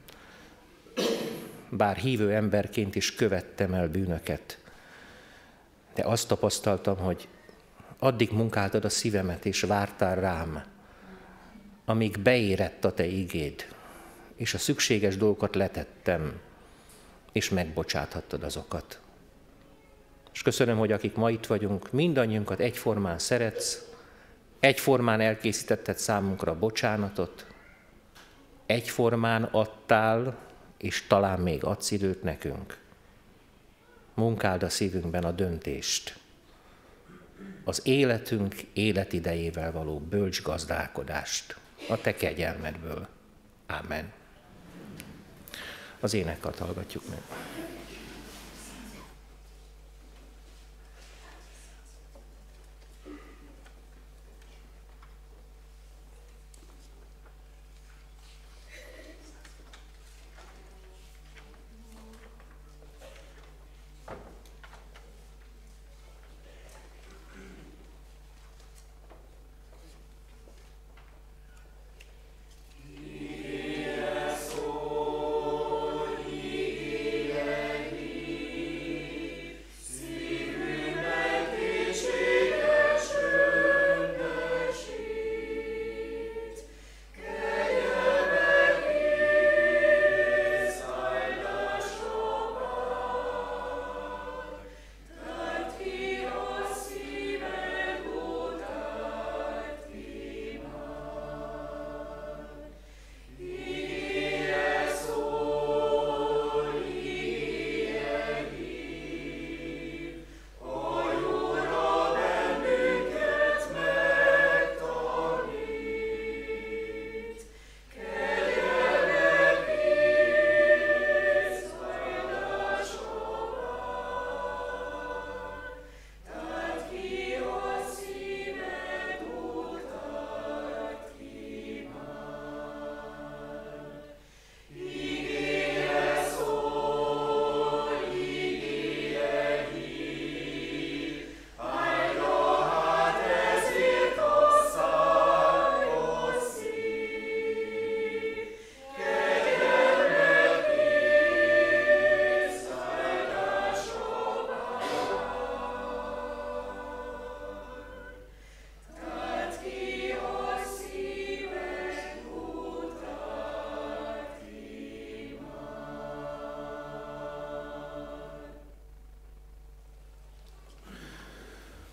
A: bár hívő emberként is követtem el bűnöket, de azt tapasztaltam, hogy addig munkáltad a szívemet és vártál rám, amíg beérett a te igéd, és a szükséges dolgokat letettem, és megbocsáthattad azokat. És köszönöm, hogy akik ma itt vagyunk, mindannyiunkat egyformán szeretsz, egyformán elkészítetted számunkra a bocsánatot, egyformán adtál, és talán még adsz időt nekünk. Munkáld a szívünkben a döntést, az életünk életidejével való bölcs gazdálkodást a te kegyelmedből. Ámen. Az énekkart hallgatjuk meg.
G: Yeah.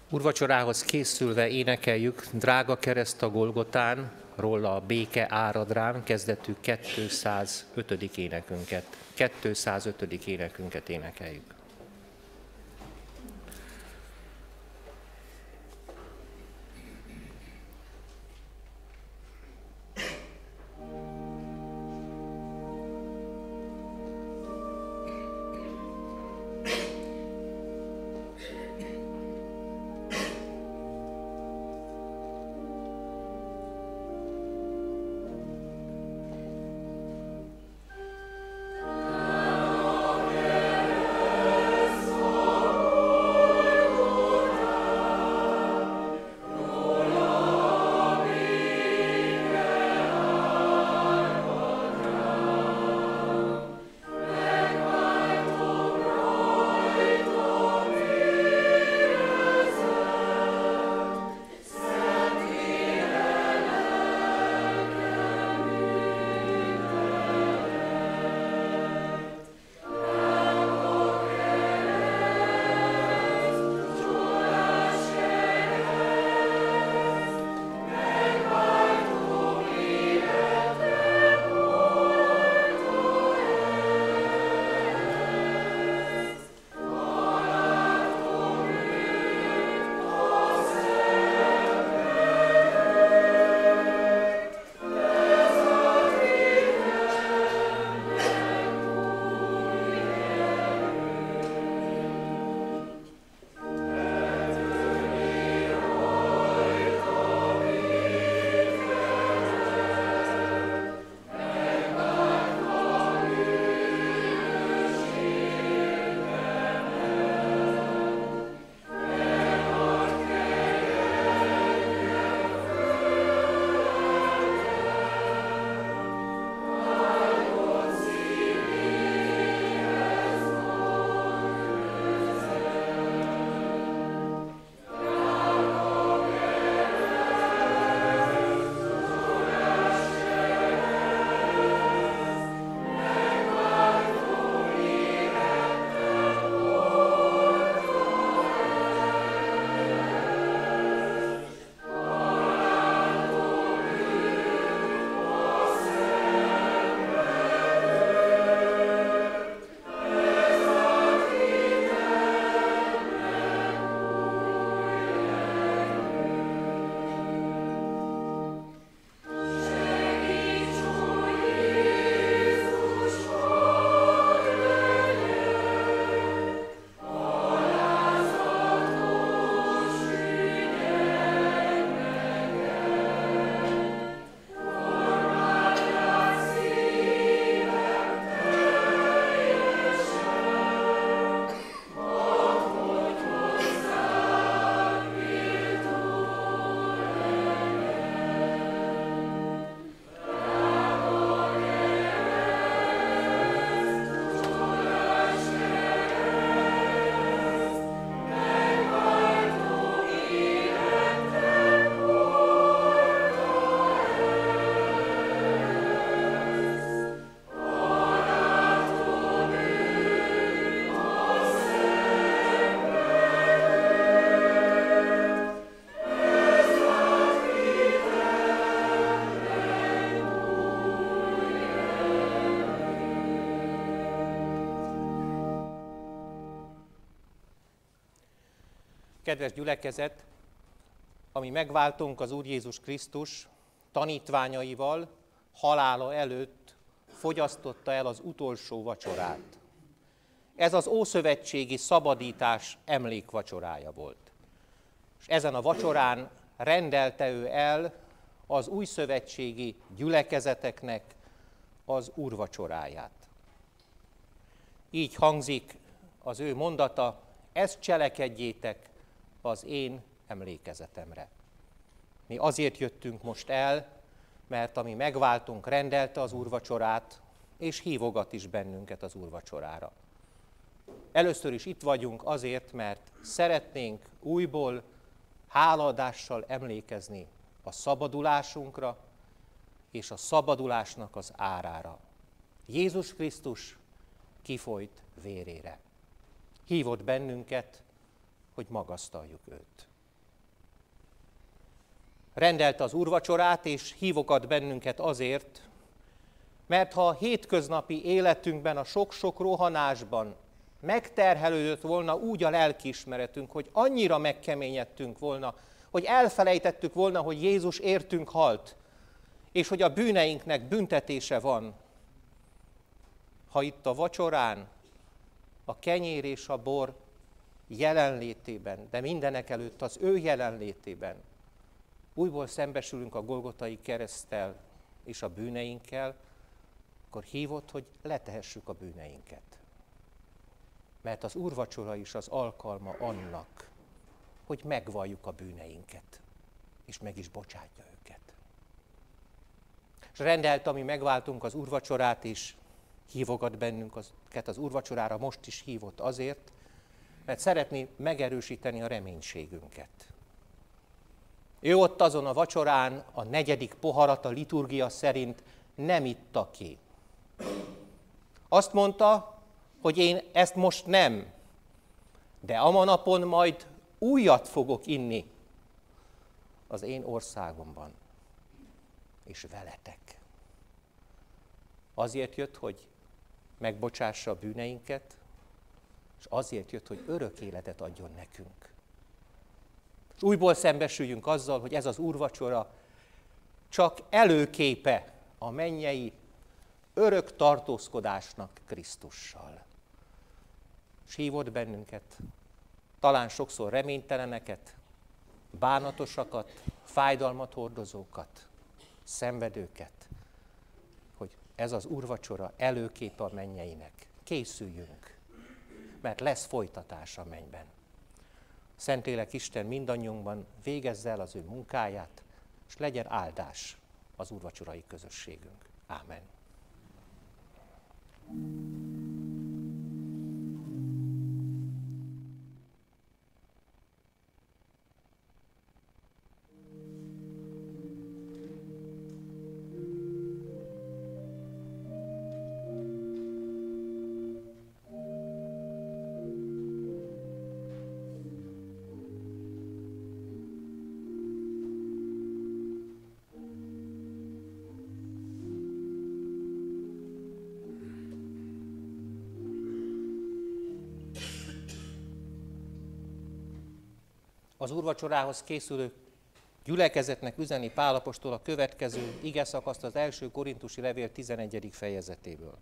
A: Úrvacsorához készülve énekeljük Drága kereszt a Golgotán, róla a béke árad rám, kezdetű kétszázötödik énekünket. kétszázötödik énekünket énekeljük. Kedves gyülekezet, ami megváltunk az Úr Jézus Krisztus tanítványaival halála előtt fogyasztotta el az utolsó vacsorát. Ez az ószövetségi szabadítás emlékvacsorája volt. És ezen a vacsorán rendelte ő el az újszövetségi gyülekezeteknek az úrvacsoráját. Így hangzik az ő mondata, ezt cselekedjétek az én emlékezetemre. Mi azért jöttünk most el, mert ami megváltunk, rendelte az úrvacsorát, és hívogat is bennünket az úrvacsorára. Először is itt vagyunk azért, mert szeretnénk újból hálaadással emlékezni a szabadulásunkra és a szabadulásnak az árára. Jézus Krisztus kifolyt vérére. Hívott bennünket, hogy magasztaljuk őt. rendelte az úrvacsorát, és hívogat bennünket azért, mert ha a hétköznapi életünkben, a sok-sok rohanásban megterhelődött volna úgy a lelkiismeretünk, hogy annyira megkeményedtünk volna, hogy elfelejtettük volna, hogy Jézus értünk halt, és hogy a bűneinknek büntetése van. Ha itt a vacsorán, a kenyér és a bor jelenlétében, de mindenek előtt az ő jelenlétében újból szembesülünk a Golgotai kereszttel és a bűneinkkel, akkor hívott, hogy letehessük a bűneinket. Mert az úrvacsora is az alkalma annak, hogy megvalljuk a bűneinket, és meg is bocsátja őket. És rendelt, ami megváltunk az úrvacsorát, és hívogat bennünket az úrvacsorára, most is hívott azért, mert szeretné megerősíteni a reménységünket. Ő ott azon a vacsorán a negyedik poharat a liturgia szerint nem itta ki. Azt mondta, hogy én ezt most nem, de a napon majd újat fogok inni az én országomban, és veletek. Azért jött, hogy megbocsássa a bűneinket, és azért jött, hogy örök életet adjon nekünk. És újból szembesüljünk azzal, hogy ez az úrvacsora csak előképe a mennyei örök tartózkodásnak Krisztussal. És hívott bennünket, talán sokszor reményteleneket, bánatosakat, fájdalmat hordozókat, szenvedőket, hogy ez az úrvacsora előképe a mennyeinek. Készüljünk, mert lesz folytatás a mennyben. Szentlélek Isten mindannyiunkban végezze el az ő munkáját, és legyen áldás az úrvacsorai közösségünk. Ámen. Az úrvacsorához készülő gyülekezetnek üzeni Pál apostol a következő igeszakaszt az első korintusi levél tizenegyedik fejezetéből.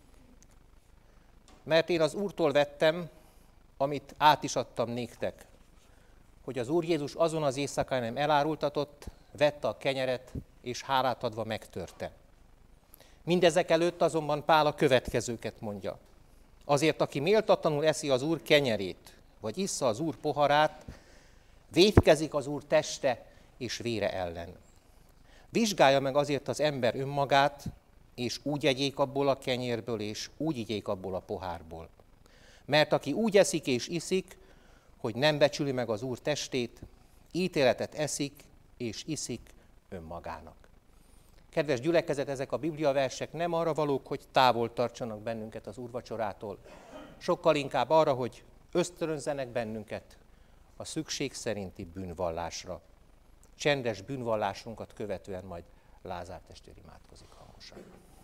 A: Mert én az Úrtól vettem, amit át is adtam néktek, hogy az Úr Jézus azon az éjszakán nem elárultatott, vette a kenyeret, és hálát adva megtörte. Mindezek előtt azonban Pál a következőket mondja. Azért, aki méltatlanul eszi az Úr kenyerét, vagy issza az Úr poharát, vétkezik az Úr teste és vére ellen. Vizsgálja meg azért az ember önmagát, és úgy egyék abból a kenyérből, és úgy igyék abból a pohárból. Mert aki úgy eszik és iszik, hogy nem becsüli meg az Úr testét, ítéletet eszik és iszik önmagának. Kedves gyülekezet, ezek a bibliaversek nem arra valók, hogy távol tartsanak bennünket az úrvacsorától, sokkal inkább arra, hogy ösztönözzenek bennünket a szükség szerinti bűnvallásra. Csendes bűnvallásunkat követően majd Lázár testvér imádkozik hangosan.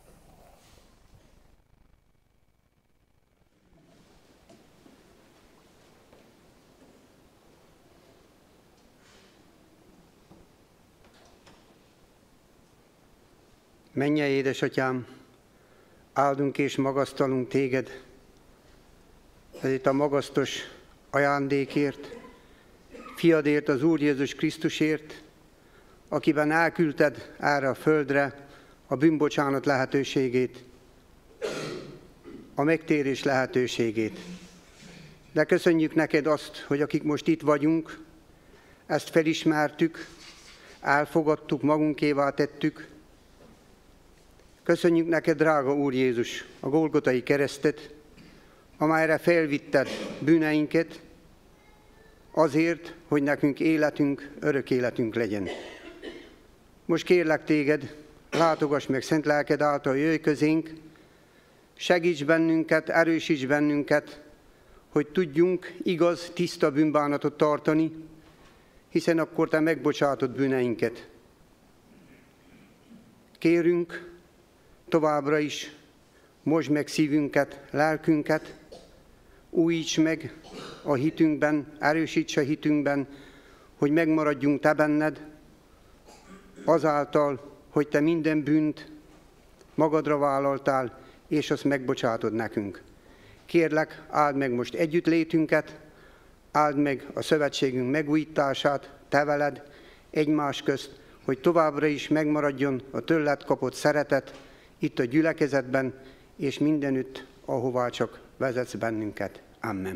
I: Mennyei édesatyám, áldunk és magasztalunk téged ezért a magasztos ajándékért, fiadért, az Úr Jézus Krisztusért, akiben elküldted erre a földre a bűnbocsánat lehetőségét, a megtérés lehetőségét. De köszönjük neked azt, hogy akik most itt vagyunk, ezt felismertük, elfogadtuk, magunkévá tettük. Köszönjük neked, drága Úr Jézus, a Golgotai keresztet, amelyre felvitted bűneinket, azért, hogy nekünk életünk, örök életünk legyen. Most kérlek téged, látogass meg szent lelked által, jöjj közénk, segíts bennünket, erősíts bennünket, hogy tudjunk igaz, tiszta bűnbánatot tartani, hiszen akkor Te megbocsátod bűneinket. Kérünk továbbra is, mosd meg szívünket, lelkünket, újíts meg a hitünkben, erősíts a hitünkben, hogy megmaradjunk Te benned, azáltal, hogy Te minden bűnt magadra vállaltál, és azt megbocsátod nekünk. Kérlek, áld meg most együttlétünket, áld meg a szövetségünk megújítását, Te veled, egymás közt, hogy továbbra is megmaradjon a tőled kapott szeretet itt a gyülekezetben, és mindenütt, ahová csak vezetsz bennünket. Amen.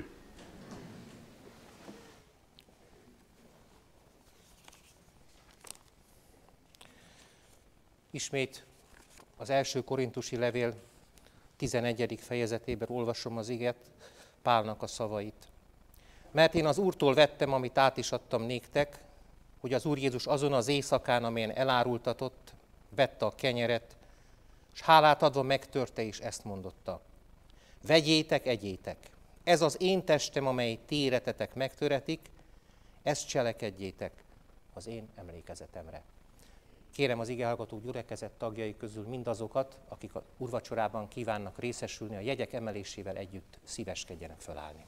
A: Ismét az első korintusi levél tizenegyedik fejezetében olvasom az iget, Pálnak a szavait. Mert én az Úrtól vettem, amit át is adtam néktek, hogy az Úr Jézus azon az éjszakán, amelyen elárultatott, vette a kenyeret, és hálát adva megtörte, és ezt mondotta. Vegyétek, egyétek, ez az én testem, amely ti életetek megtöretik, ezt cselekedjétek az én emlékezetemre. Kérem az igehallgató gyülekezet tagjai közül mindazokat, akik a úrvacsorában kívánnak részesülni, a jegyek emelésével együtt szíveskedjenek fölállni.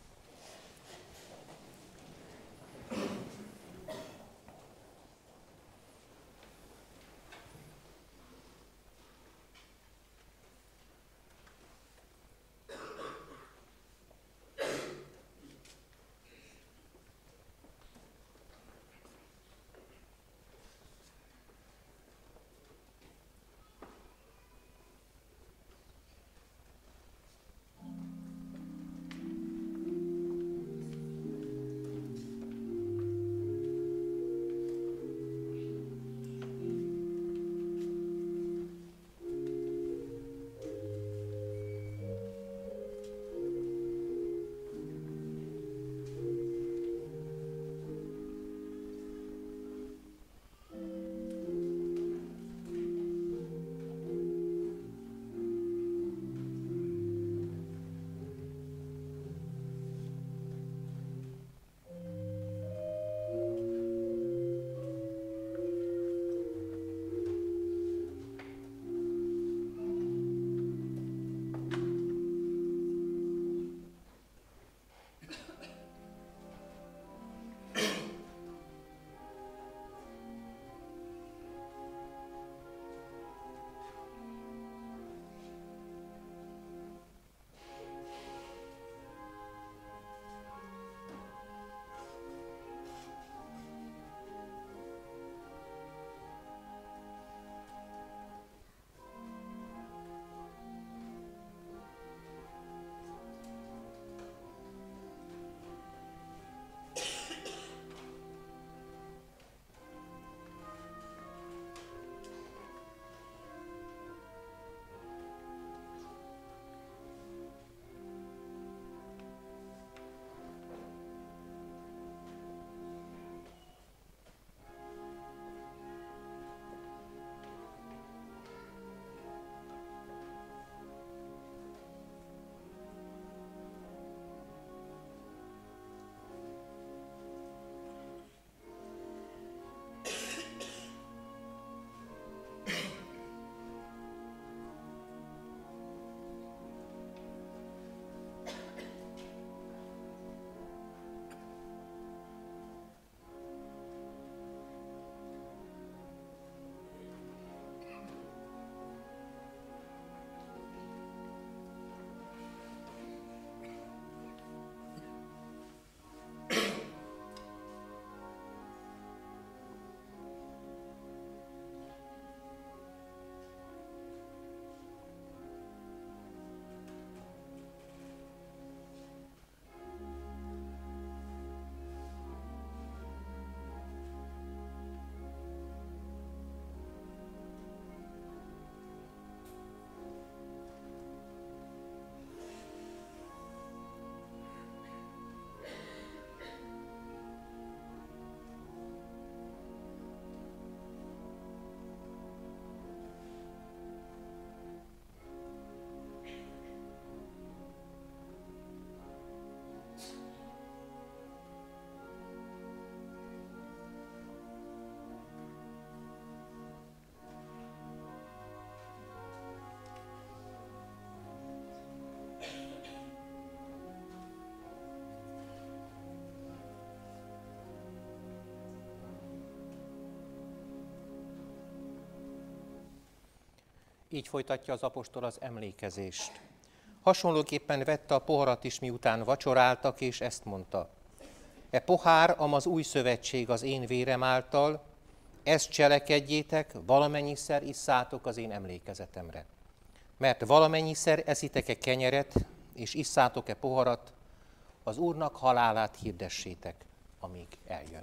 A: Így folytatja az apostol az emlékezést. Hasonlóképpen vette a poharat is, miután vacsoráltak, és ezt mondta: E pohár, am az új szövetség az én vérem által, ezt cselekedjétek, valamennyiszer isszátok az én emlékezetemre. Mert valamennyiszer eszitek-e kenyeret, és isszátok-e poharat, az Úrnak halálát hirdessétek, amíg eljön.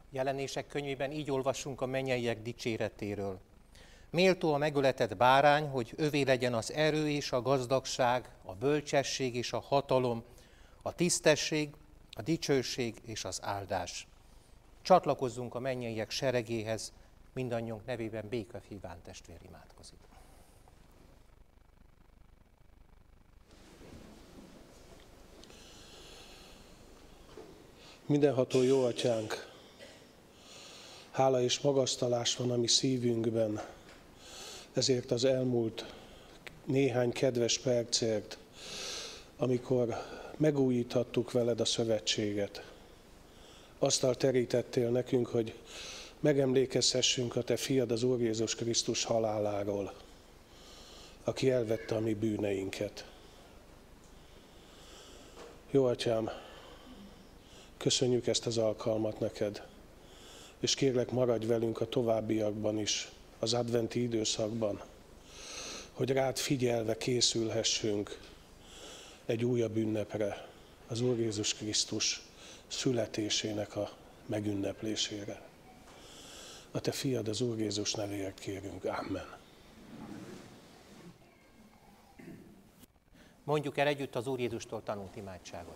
A: Jelenések könyvében így olvasunk a mennyeiek dicséretéről. Méltó a megöletett bárány, hogy övé legyen az erő és a gazdagság, a bölcsesség és a hatalom, a tisztesség, a dicsőség és az áldás. Csatlakozzunk a mennyeiek seregéhez, mindannyiunk nevében Béka Iván testvér imádkozik.
J: Mindenható jó atyánk, hála és magasztalás van a mi szívünkben, ezért az elmúlt néhány kedves percért, amikor megújíthattuk veled a szövetséget. Asztalt terítettél nekünk, hogy megemlékezhessünk a te fiad, az Úr Jézus Krisztus haláláról, aki elvette a mi bűneinket. Jó atyám, köszönjük ezt az alkalmat neked, és kérlek, maradj velünk a továbbiakban is, az adventi időszakban, hogy rád figyelve készülhessünk egy újabb ünnepre, az Úr Jézus Krisztus születésének a megünneplésére. A te fiad, az Úr Jézus nevéért kérünk. Amen.
A: Mondjuk el együtt az Úr Jézustól tanult imádságot.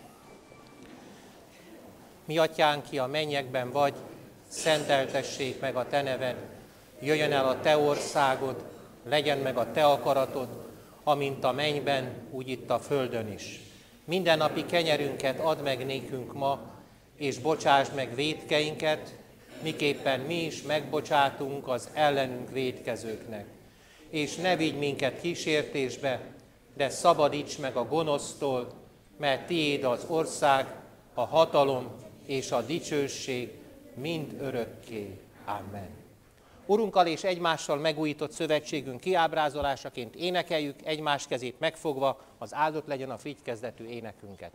A: Mi atyánk, ki a mennyekben vagy, szenteltessék meg a te neved, jöjjön el a te országod, legyen meg a te akaratod, amint a mennyben, úgy itt a földön is. Mindennapi kenyerünket add meg nékünk ma, és bocsásd meg vétkeinket, miképpen mi is megbocsátunk az ellenünk vétkezőknek. És ne vigy minket kísértésbe, de szabadíts meg a gonosztól, mert tiéd az ország, a hatalom és a dicsőség mind örökké. Amen. Urunkkal és egymással megújított szövetségünk kiábrázolásaként énekeljük, egymás kezét megfogva, az áldott legyen a frigy kezdetű énekünket.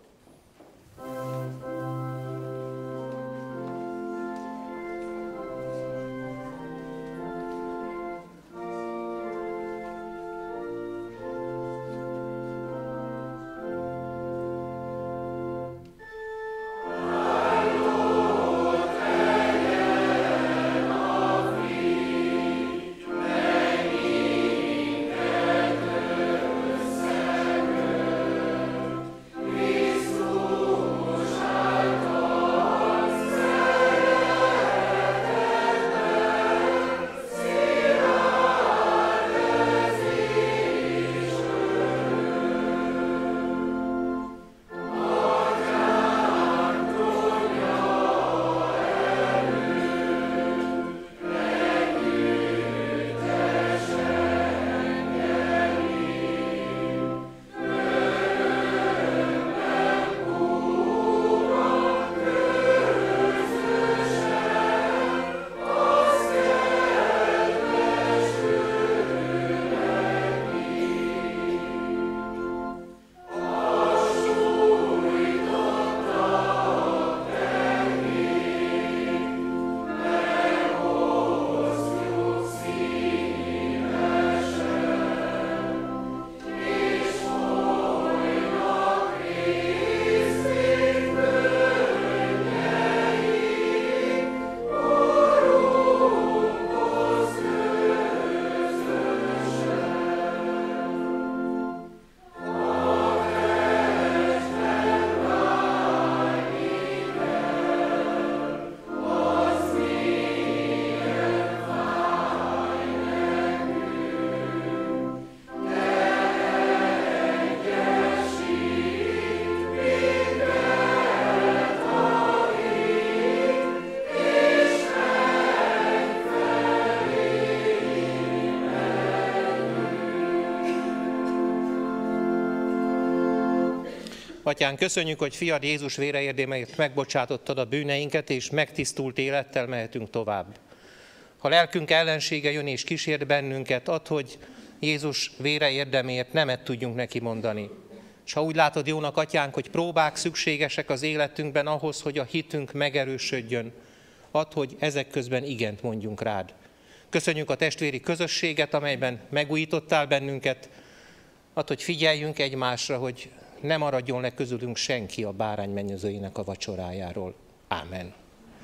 A: Atyán, köszönjük, hogy fiad Jézus vére érdemeit megbocsátottad a bűneinket, és megtisztult élettel mehetünk tovább. Ha lelkünk ellensége jön és kísért bennünket, add, hogy Jézus vére érdemért nemet tudjunk neki mondani. És ha úgy látod jónak, Atyánk, hogy próbák szükségesek az életünkben ahhoz, hogy a hitünk megerősödjön, add, hogy ezek közben igent mondjunk rád. Köszönjük a testvéri közösséget, amelyben megújítottál bennünket, add, hogy figyeljünk egymásra, hogy ne maradjon le közülünk senki a bárány mennyezőinek a vacsorájáról. Ámen.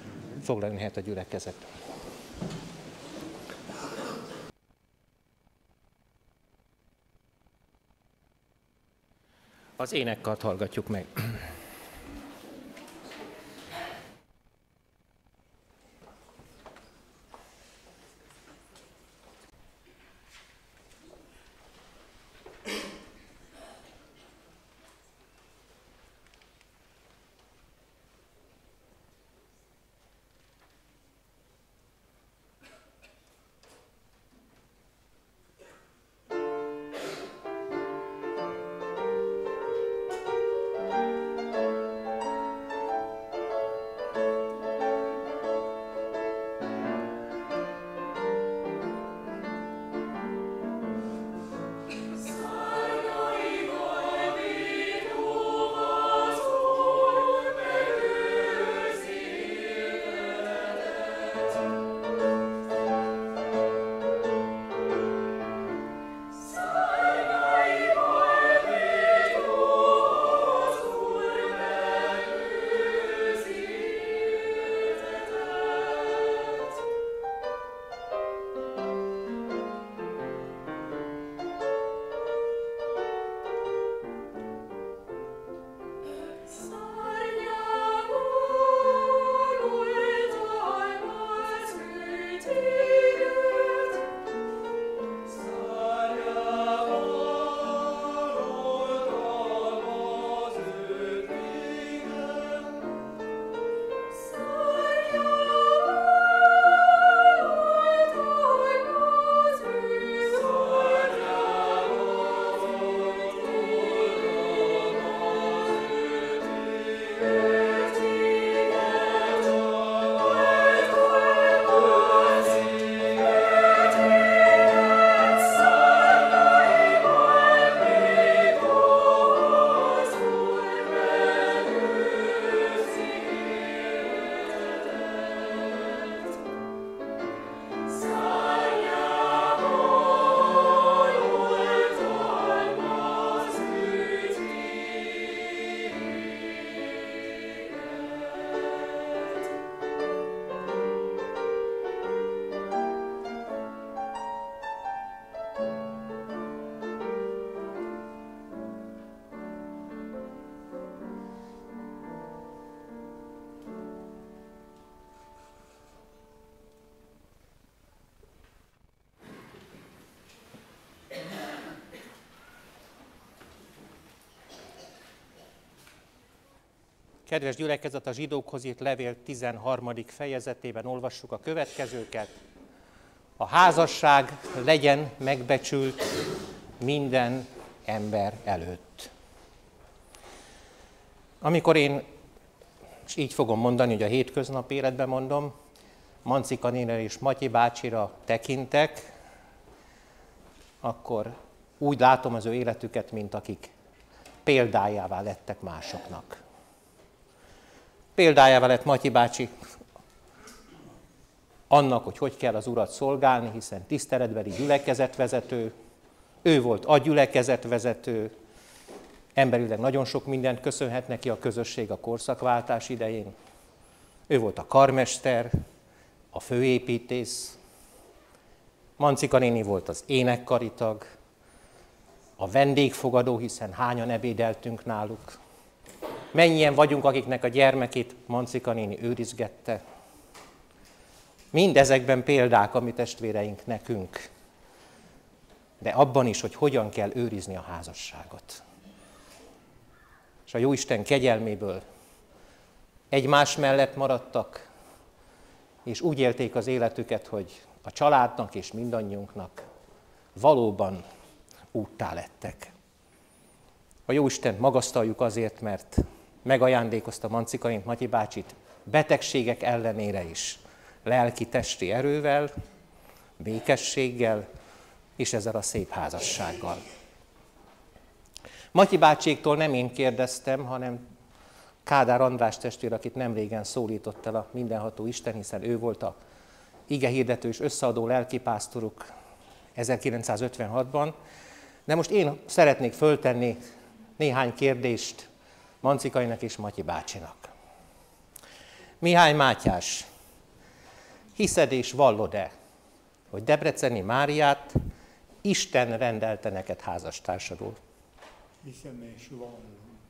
A: Foglaljon helyet a gyülekezet. Az énekkart hallgatjuk meg. Kedves gyülekezet, a zsidókhoz írt levél tizenharmadik fejezetében olvassuk a következőket. A házasság legyen megbecsült minden ember előtt. Amikor én, és így fogom mondani, hogy a hétköznapi életben mondom, Mancika nénire és Matyi bácsira tekintek, akkor úgy látom az ő életüket, mint akik példájává lettek másoknak. Példájává lett Matyi bácsi annak, hogy hogy kell az Urat szolgálni, hiszen tiszteletbeli gyülekezetvezető, ő volt a gyülekezetvezető, emberileg nagyon sok mindent köszönhet neki a közösség a korszakváltás idején. Ő volt a karmester, a főépítész, Mancika néni volt az énekkaritag, a vendégfogadó, hiszen hányan ebédeltünk náluk. Mennyien vagyunk, akiknek a gyermekét Mancika néni őrizgette. Mindezekben példák a mi testvéreink nekünk, de abban is, hogy hogyan kell őrizni a házasságot. És a Jóisten kegyelméből egymás mellett maradtak, és úgy élték az életüket, hogy a családnak és mindannyiunknak valóban úttá lettek. A Jóistent magasztaljuk azért, mert megajándékozta Mancikaint, Matyi bácsit betegségek ellenére is, lelki-testi erővel, békességgel és ezzel a szép házassággal. Matyi bácséktól nem én kérdeztem, hanem Kádár András testvér, akit nemrégen szólított el a mindenható Isten, hiszen ő volt a igehirdető és összeadó lelkipásztoruk ezerkilencszázötvenhatban. De most én szeretnék föltenni néhány kérdést Mancikainak és Matyi bácsinak. Mihály Mátyás hiszed és vallod-e, hogy Debreceni Máriát Isten rendelte neked házastársadul?
G: Hiszem és vallom.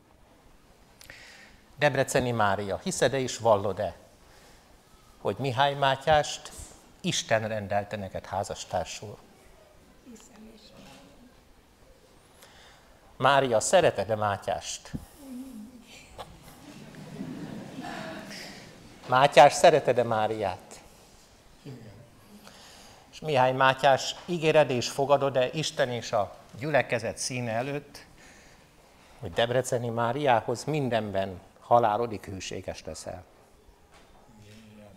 A: Debreceni Mária, hiszed-e és vallod-e, hogy Mihály Mátyást Isten rendelte neked házastársul?
K: Hiszem és vallom.
A: Mária, szereted-e Mátyást? Mátyás, szereted-e Máriát?
G: Igen.
A: És Mihály Mátyás, ígéred és fogadod-e Isten és a gyülekezet színe előtt, hogy Debreceni Máriához mindenben halálodig hűséges leszel?
G: Igen.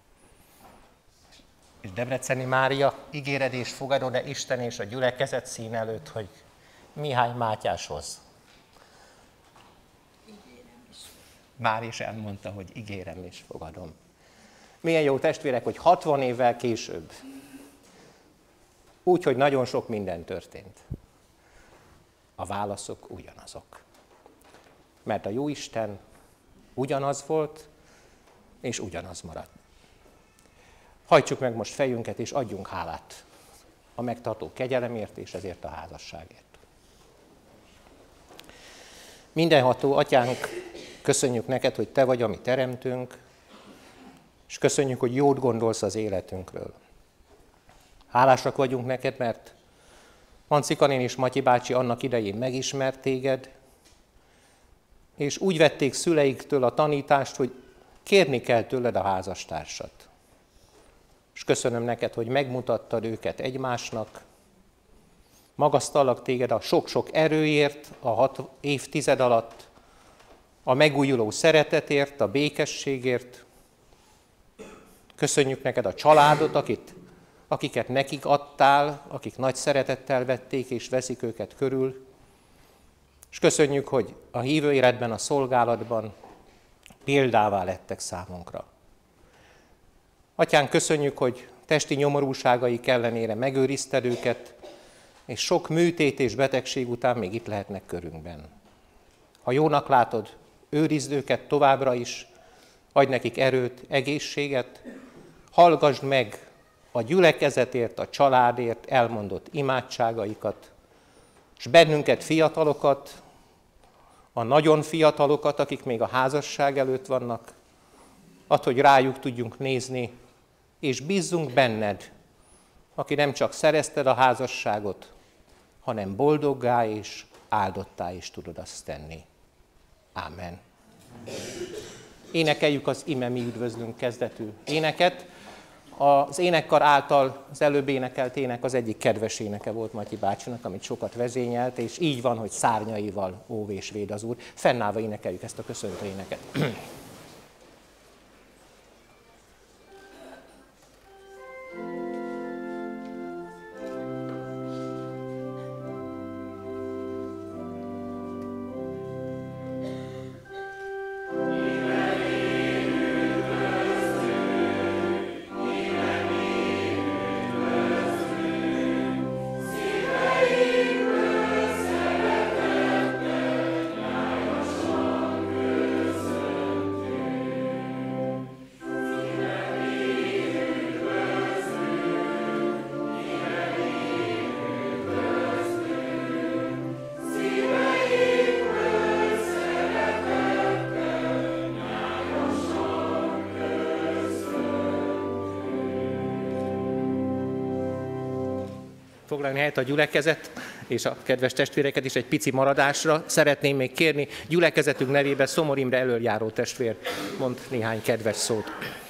A: És Debreceni Mária, ígéred és fogadod-e Isten és a gyülekezet színe előtt, hogy Mihály Mátyáshoz? Már is elmondta, hogy ígérem és fogadom. Milyen jó testvérek, hogy hatvan évvel később, úgy, hogy nagyon sok minden történt, a válaszok ugyanazok. Mert a Jóisten ugyanaz volt, és ugyanaz maradt. Hajtsuk meg most fejünket, és adjunk hálát a megtartó kegyelemért, és ezért a házasságért. Mindenható Atyánk, köszönjük neked, hogy te vagy a mi teremtőnk, és köszönjük, hogy jót gondolsz az életünkről. Hálásak vagyunk neked, mert Mancika néni és Matyi bácsi annak idején megismert téged, és úgy vették szüleiktől a tanítást, hogy kérni kell tőled a házastársat. És köszönöm neked, hogy megmutattad őket egymásnak, magasztallak téged a sok-sok erőért a hat évtized alatt, a megújuló szeretetért, a békességért. Köszönjük neked a családot, akit, akiket nekik adtál, akik nagy szeretettel vették és veszik őket körül. És köszönjük, hogy a hívő életben, a szolgálatban példává lettek számunkra. Atyánk, köszönjük, hogy testi nyomorúságaik ellenére megőrizted őket, és sok műtét és betegség után még itt lehetnek körünkben. Ha jónak látod, őrizd őket továbbra is, adj nekik erőt, egészséget, hallgasd meg a gyülekezetért, a családért elmondott imádságaikat, és bennünket, fiatalokat, a nagyon fiatalokat, akik még a házasság előtt vannak, add, hogy rájuk tudjunk nézni, és bízzunk benned, aki nem csak szerezted a házasságot, hanem boldoggá és áldottá is tudod azt tenni. Ámen. Énekeljük az Ime mi üdvözlünk kezdetű éneket. Az énekkar által az előbb énekelt ének az egyik kedves éneke volt Matyi bácsinak, amit sokat vezényelt, és így van, hogy szárnyaival óv és véd az Úr. Fennállva énekeljük ezt a köszöntő éneket. Foglalni helyet a gyülekezet és a kedves testvéreket is egy pici maradásra. Szeretném még kérni gyülekezetünk nevében Szomor Imre elöljáró testvér mond néhány kedves szót.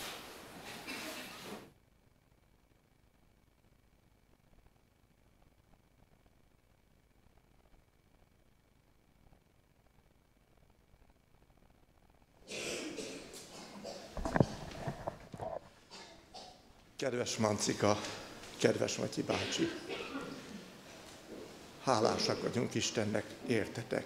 L: Kedves Mancika, kedves Matyi bácsi, hálásak vagyunk Istennek, értetek.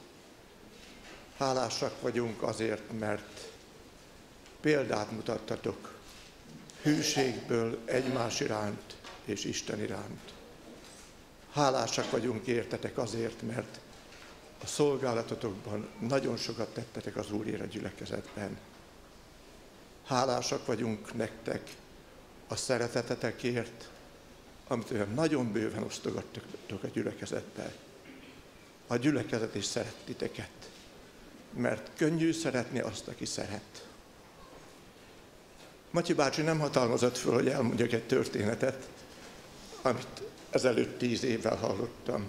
L: Hálásak vagyunk azért, mert példát mutattatok hűségből egymás iránt és Isten iránt. Hálásak vagyunk értetek azért, mert a szolgálatotokban nagyon sokat tettetek az Úrért a gyülekezetben. Hálásak vagyunk nektek a szeretetetekért, amit olyan nagyon bőven osztogattok a gyülekezetben. A gyülekezet is szeret titeket, mert könnyű szeretni azt, aki szeret. Matyi bácsi nem hatalmazott föl, hogy elmondjak egy történetet, amit ezelőtt tíz évvel hallottam.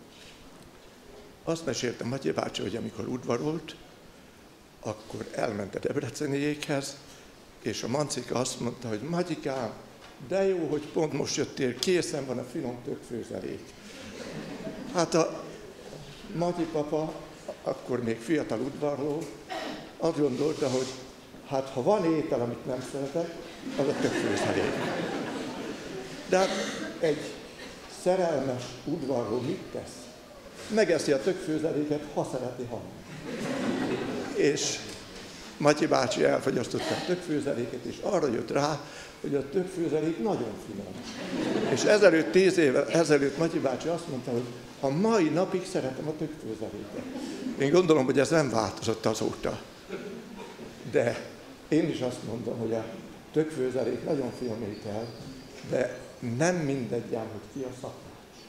L: Azt mesélte Matyi bácsi, hogy amikor udvarolt, akkor elment a debreceniékhez, és a Mancika azt mondta, hogy Matyikám, de jó, hogy pont most jöttél, készen van a finom többfőzelék. Hát a Matyi papa, akkor még fiatal udvarló, azt gondolta, hogy hát ha van étel, amit nem szeretek, az a többfőzelék. De hát egy szerelmes udvarló mit tesz? Megeszi a többfőzeléket, ha szereti, ha és Matyi bácsi elfogyasztotta a többfőzeléket, és arra jött rá, hogy a többfőzelék nagyon finom. És ezelőtt, tíz évvel ezelőtt Matyi bácsi azt mondta, hogy a mai napig szeretem a többfőzeléket. Én gondolom, hogy ez nem változott azóta. De én is azt mondom, hogy a többfőzelék nagyon finom étel, de nem mindegy ám, hogy ki a szakács.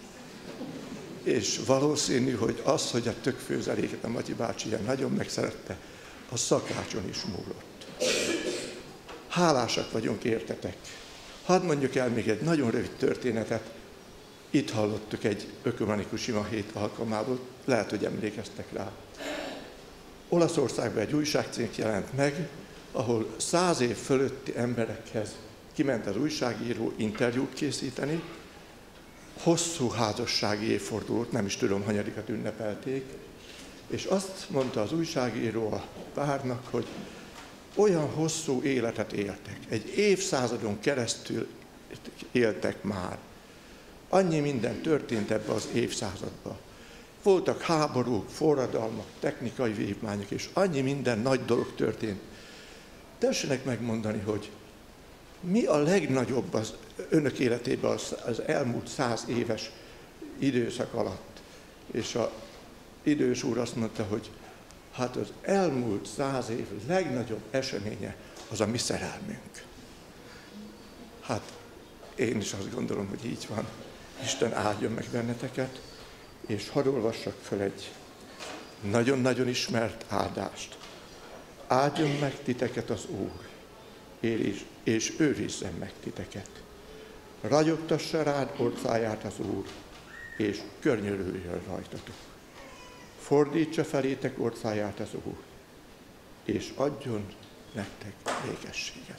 L: És valószínű, hogy az, hogy a többfőzeléket a Matyi bácsi ilyen nagyon megszerette, a szakácson is múlott. Hálásak vagyunk értetek. Hadd mondjuk el még egy nagyon rövid történetet. Itt hallottuk egy ökumenikus imahét alkalmából, lehet, hogy emlékeztek rá. Olaszországban egy újságcikk jelent meg, ahol száz év fölötti emberekhez kiment az újságíró interjút készíteni, hosszú házassági évfordulót, nem is tudom, hanyadikat ünnepelték, és azt mondta az újságíró a párnak, hogy olyan hosszú életet éltek, egy évszázadon keresztül éltek már. Annyi minden történt ebbe az évszázadban. Voltak háborúk, forradalmak, technikai vívmányok, és annyi minden nagy dolog történt. Tessenek megmondani, hogy mi a legnagyobb az önök életében az, az elmúlt száz éves időszak alatt. És az idős úr azt mondta, hogy hát az elmúlt száz év legnagyobb eseménye az a mi szerelmünk. Hát én is azt gondolom, hogy így van. Isten áldjon meg benneteket, és hadd olvassak fel egy nagyon-nagyon ismert áldást. Áldjon meg titeket az Úr, és, és őrizzen meg titeket. Ragyogtassa rád orcáját az Úr, és környörüljön rajtatok. Fordítsa felétek orcáját az Úr, és adjon nektek békességet.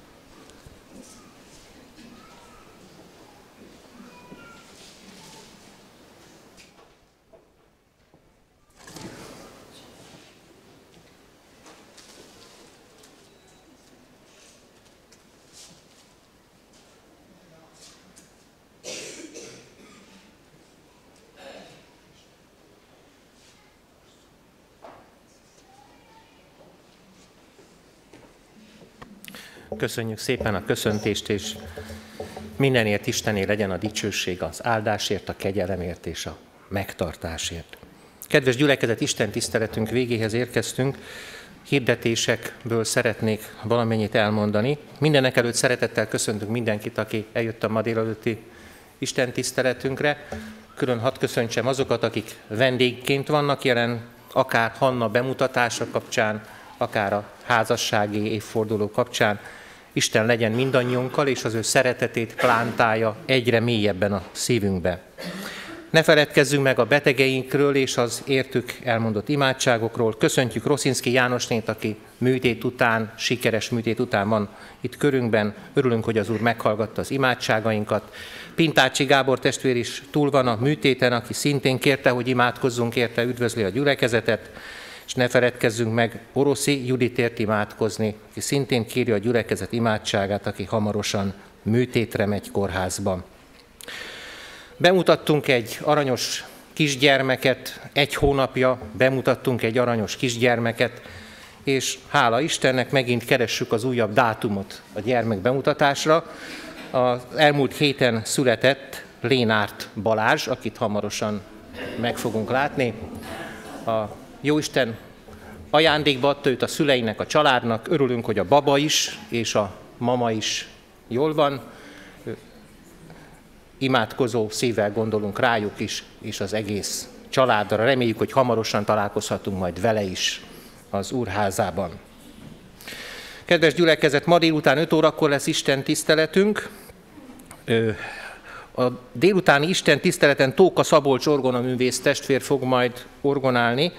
A: Köszönjük szépen a köszöntést, és mindenért Istené legyen a dicsőség az áldásért, a kegyelemért és a megtartásért. Kedves gyülekezet, Isten tiszteletünk végéhez érkeztünk. Hirdetésekből szeretnék valamennyit elmondani. Mindenek előtt szeretettel köszöntünk mindenkit, aki eljött a ma délelőtti Isten tiszteletünkre. Külön hadd köszöntsem azokat, akik vendégként vannak jelen, akár Hanna bemutatása kapcsán, akár a házassági évforduló kapcsán. Isten legyen mindannyiunkkal, és az ő szeretetét plántálja egyre mélyebben a szívünkbe. Ne feledkezzünk meg a betegeinkről és az értük elmondott imádságokról. Köszöntjük Roszinszki Jánosnét, aki műtét után, sikeres műtét után van itt körünkben. Örülünk, hogy az Úr meghallgatta az imádságainkat. Pintácsi Gábor testvér is túl van a műtéten, aki szintén kérte, hogy imádkozzunk érte, üdvözli a gyülekezetet. És ne feledkezzünk meg Oroszi Juditért imádkozni, aki szintén kéri a gyülekezet imádságát, aki hamarosan műtétre megy kórházban. Bemutattunk egy aranyos kisgyermeket, egy hónapja bemutattunk egy aranyos kisgyermeket, és hála Istennek megint keressük az újabb dátumot a gyermek bemutatásra. Az elmúlt héten született Lénárt Balázs, akit hamarosan meg fogunk látni. A Jóisten ajándékba adta őt a szüleinek, a családnak. Örülünk, hogy a baba is és a mama is jól van. Imádkozó szívvel gondolunk rájuk is, és az egész családra. Reméljük, hogy hamarosan találkozhatunk majd vele is az Úrházában. Kedves gyülekezet, ma délután öt órakor lesz Isten tiszteletünk. A délutáni Isten tiszteleten Tóka Szabolcs orgonaművész testvér fog majd orgonálni.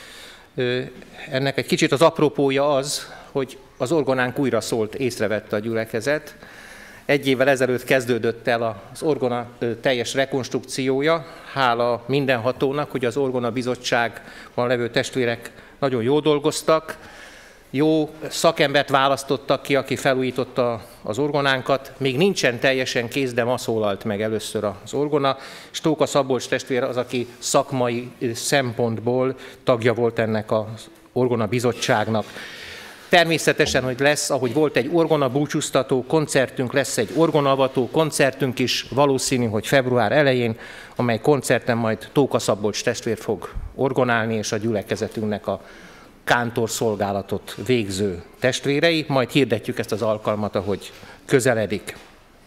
A: Ennek egy kicsit az apropója az, hogy az orgonánk újra szólt, észrevette a gyülekezet. Egy évvel ezelőtt kezdődött el az orgona teljes rekonstrukciója. Hála mindenhatónak, hogy az Orgona Bizottságban levő testvérek nagyon jól dolgoztak. Jó szakembert választottak ki, aki felújította az orgonánkat. Még nincsen teljesen kész, de ma szólalt meg először az orgona. És Tóka Szabolcs testvér az, aki szakmai szempontból tagja volt ennek az Orgona Bizottságnak. Természetesen, hogy lesz, ahogy volt egy orgona búcsúztató koncertünk, lesz egy orgonaavató koncertünk is, valószínű, hogy február elején, amely koncerten majd Tóka Szabolcs testvér fog orgonálni, és a gyülekezetünknek a kántorszolgálatot végző testvérei, majd hirdetjük ezt az alkalmat, ahogy közeledik.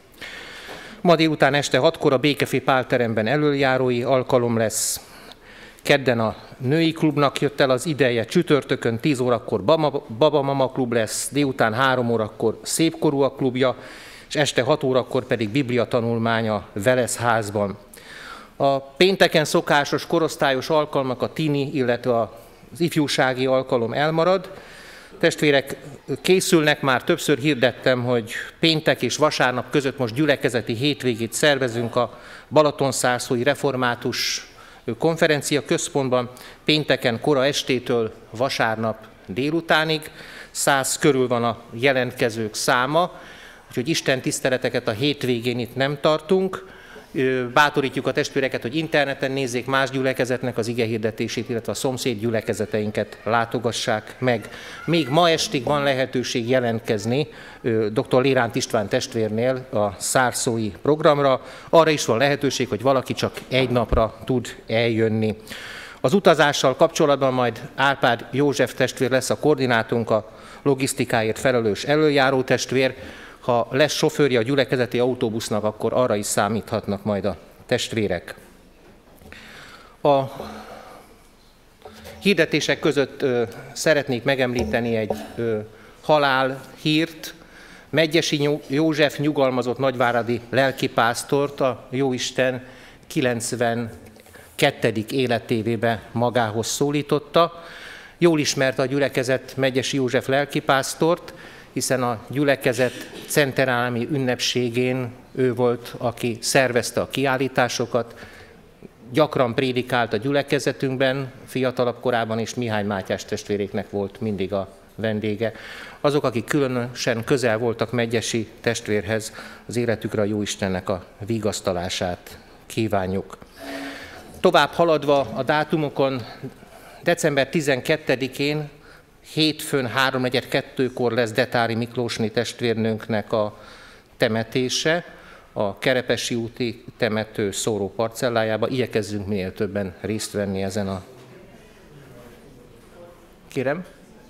A: Ma délután este hatkor a Békefi Pálteremben elöljárói alkalom lesz. Kedden a női klubnak jött el az ideje, csütörtökön tíz órakor Baba Mama klub lesz, délután három órakor Szépkorúak klubja, és este hat órakor pedig Biblia tanulmány a Velesz házban. A pénteken szokásos korosztályos alkalmak, a tini, illetve az ifjúsági alkalom elmarad. Testvérek készülnek, már többször hirdettem, hogy péntek és vasárnap között most gyülekezeti hétvégét szervezünk a Balatonszárszói Református konferencia központban, pénteken kora estétől vasárnap délutánig. Száz körül van a jelentkezők száma, úgyhogy Isten tiszteleteket a hétvégén itt nem tartunk. Bátorítjuk a testvéreket, hogy interneten nézzék más gyülekezetnek az igehirdetését, illetve a szomszéd gyülekezeteinket látogassák meg. Még ma estig van lehetőség jelentkezni dr. Léránt István testvérnél a szárszói programra. Arra is van lehetőség, hogy valaki csak egy napra tud eljönni. Az utazással kapcsolatban majd Árpád József testvér lesz a koordinátunk, a logisztikáért felelős elöljáró testvér. Ha lesz sofőrje a gyülekezeti autóbusznak, akkor arra is számíthatnak majd a testvérek. A hirdetések között ö, szeretnék megemlíteni egy ö, halálhírt. Medgyessy József nyugalmazott nagyváradi lelkipásztort a Jóisten kilencvenkettedik életévébe magához szólította. Jól ismerte a gyülekezet Medgyessy József lelkipásztort, hiszen a gyülekezet centenállami ünnepségén ő volt, aki szervezte a kiállításokat, gyakran prédikált a gyülekezetünkben, fiatalabb korában is Mihály Mátyás testvéréknek volt mindig a vendége. Azok, akik különösen közel voltak Medgyessy testvérhez, az életükre a Jóistennek a vigasztalását kívánjuk. Tovább haladva a dátumokon, december tizenkettedikén, hétfőn háromnegyed kettőkor lesz Detári Miklósné testvérnőnknek a temetése, a Kerepesi úti temető szóró parcellájába. Igyekezzünk minél többen részt venni ezen a... Kérem?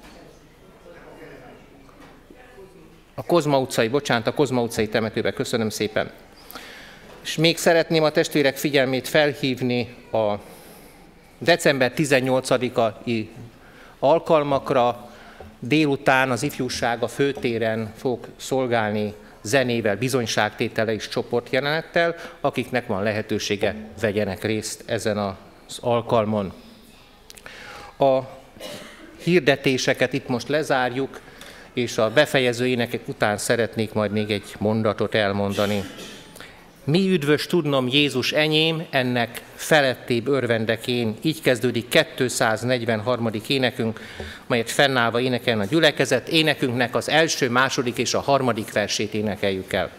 A: A Kozma utcai, bocsánat, a Kozma utcai temetőbe, köszönöm szépen. És még szeretném a testvérek figyelmét felhívni a december tizennyolcadikai alkalmakra. Délután az ifjúság a főtéren fog szolgálni zenével, bizonyságtétele és csoportjelenettel. Akiknek van lehetősége, vegyenek részt ezen az alkalmon. A hirdetéseket itt most lezárjuk, és a befejező énekek után szeretnék majd még egy mondatot elmondani. Mi üdvös tudnom Jézus enyém, ennek felettébb örvendek én. Így kezdődik kétszáznegyvenharmadik énekünk, melyet fennállva énekelne a gyülekezet. Énekünknek az első, második és a harmadik versét énekeljük el.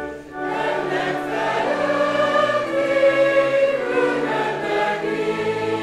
M: Thank you.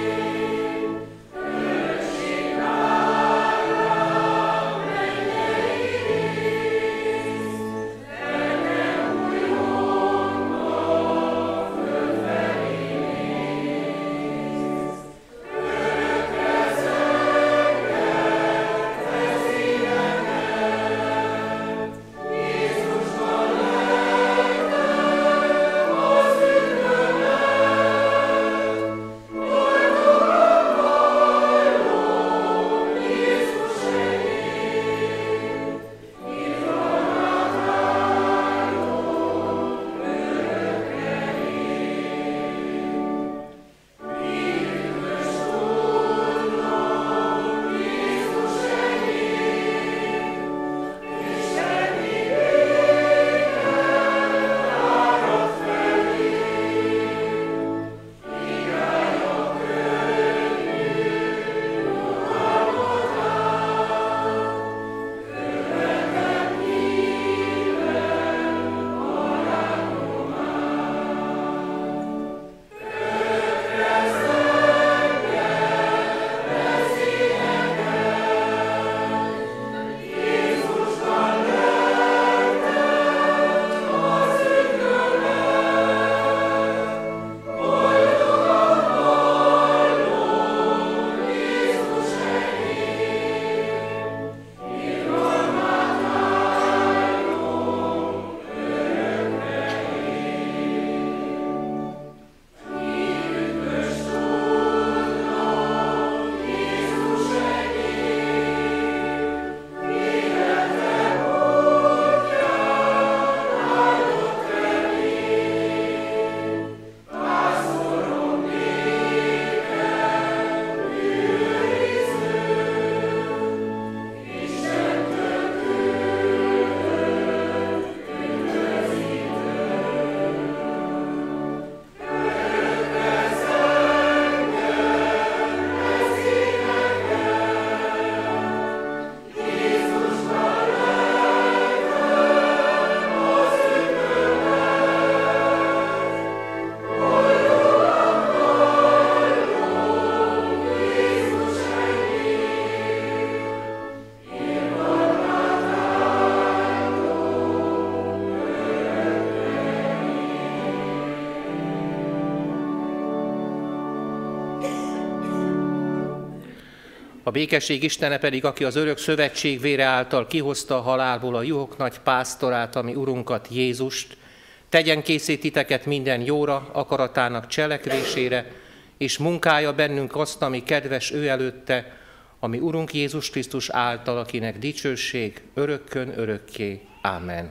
A: A békesség Istene pedig, aki az örök szövetség vére által kihozta a halálból a juhok nagy pásztorát, ami Urunkat, Jézust, tegyen készé titeket minden jóra, akaratának cselekvésére, és munkálja bennünk azt, ami kedves ő előtte, ami Urunk Jézus Krisztus által, akinek dicsőség örökkön örökké. Ámen.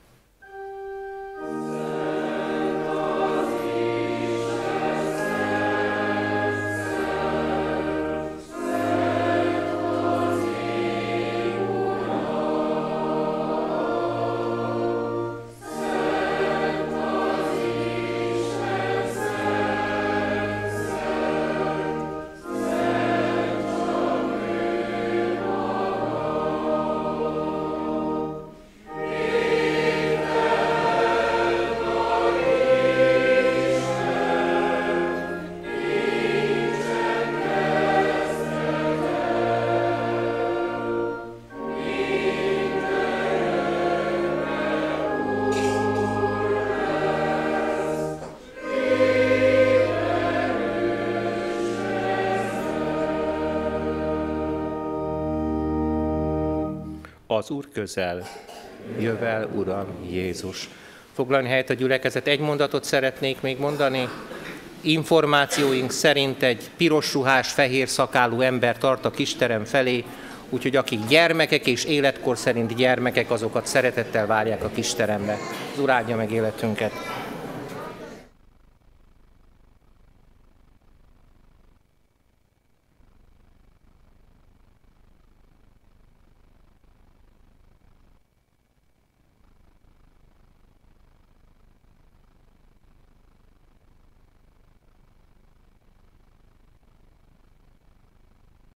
A: Az Úr közel, jövel, Uram, Jézus. Foglalni helyet a gyülekezet. Egy mondatot szeretnék még mondani. Információink szerint egy piros ruhás, fehér szakálú ember tart a kisterem felé, úgyhogy akik gyermekek és életkor szerint gyermekek, azokat szeretettel várják a kisterembe. Az Úr áldja meg életünket.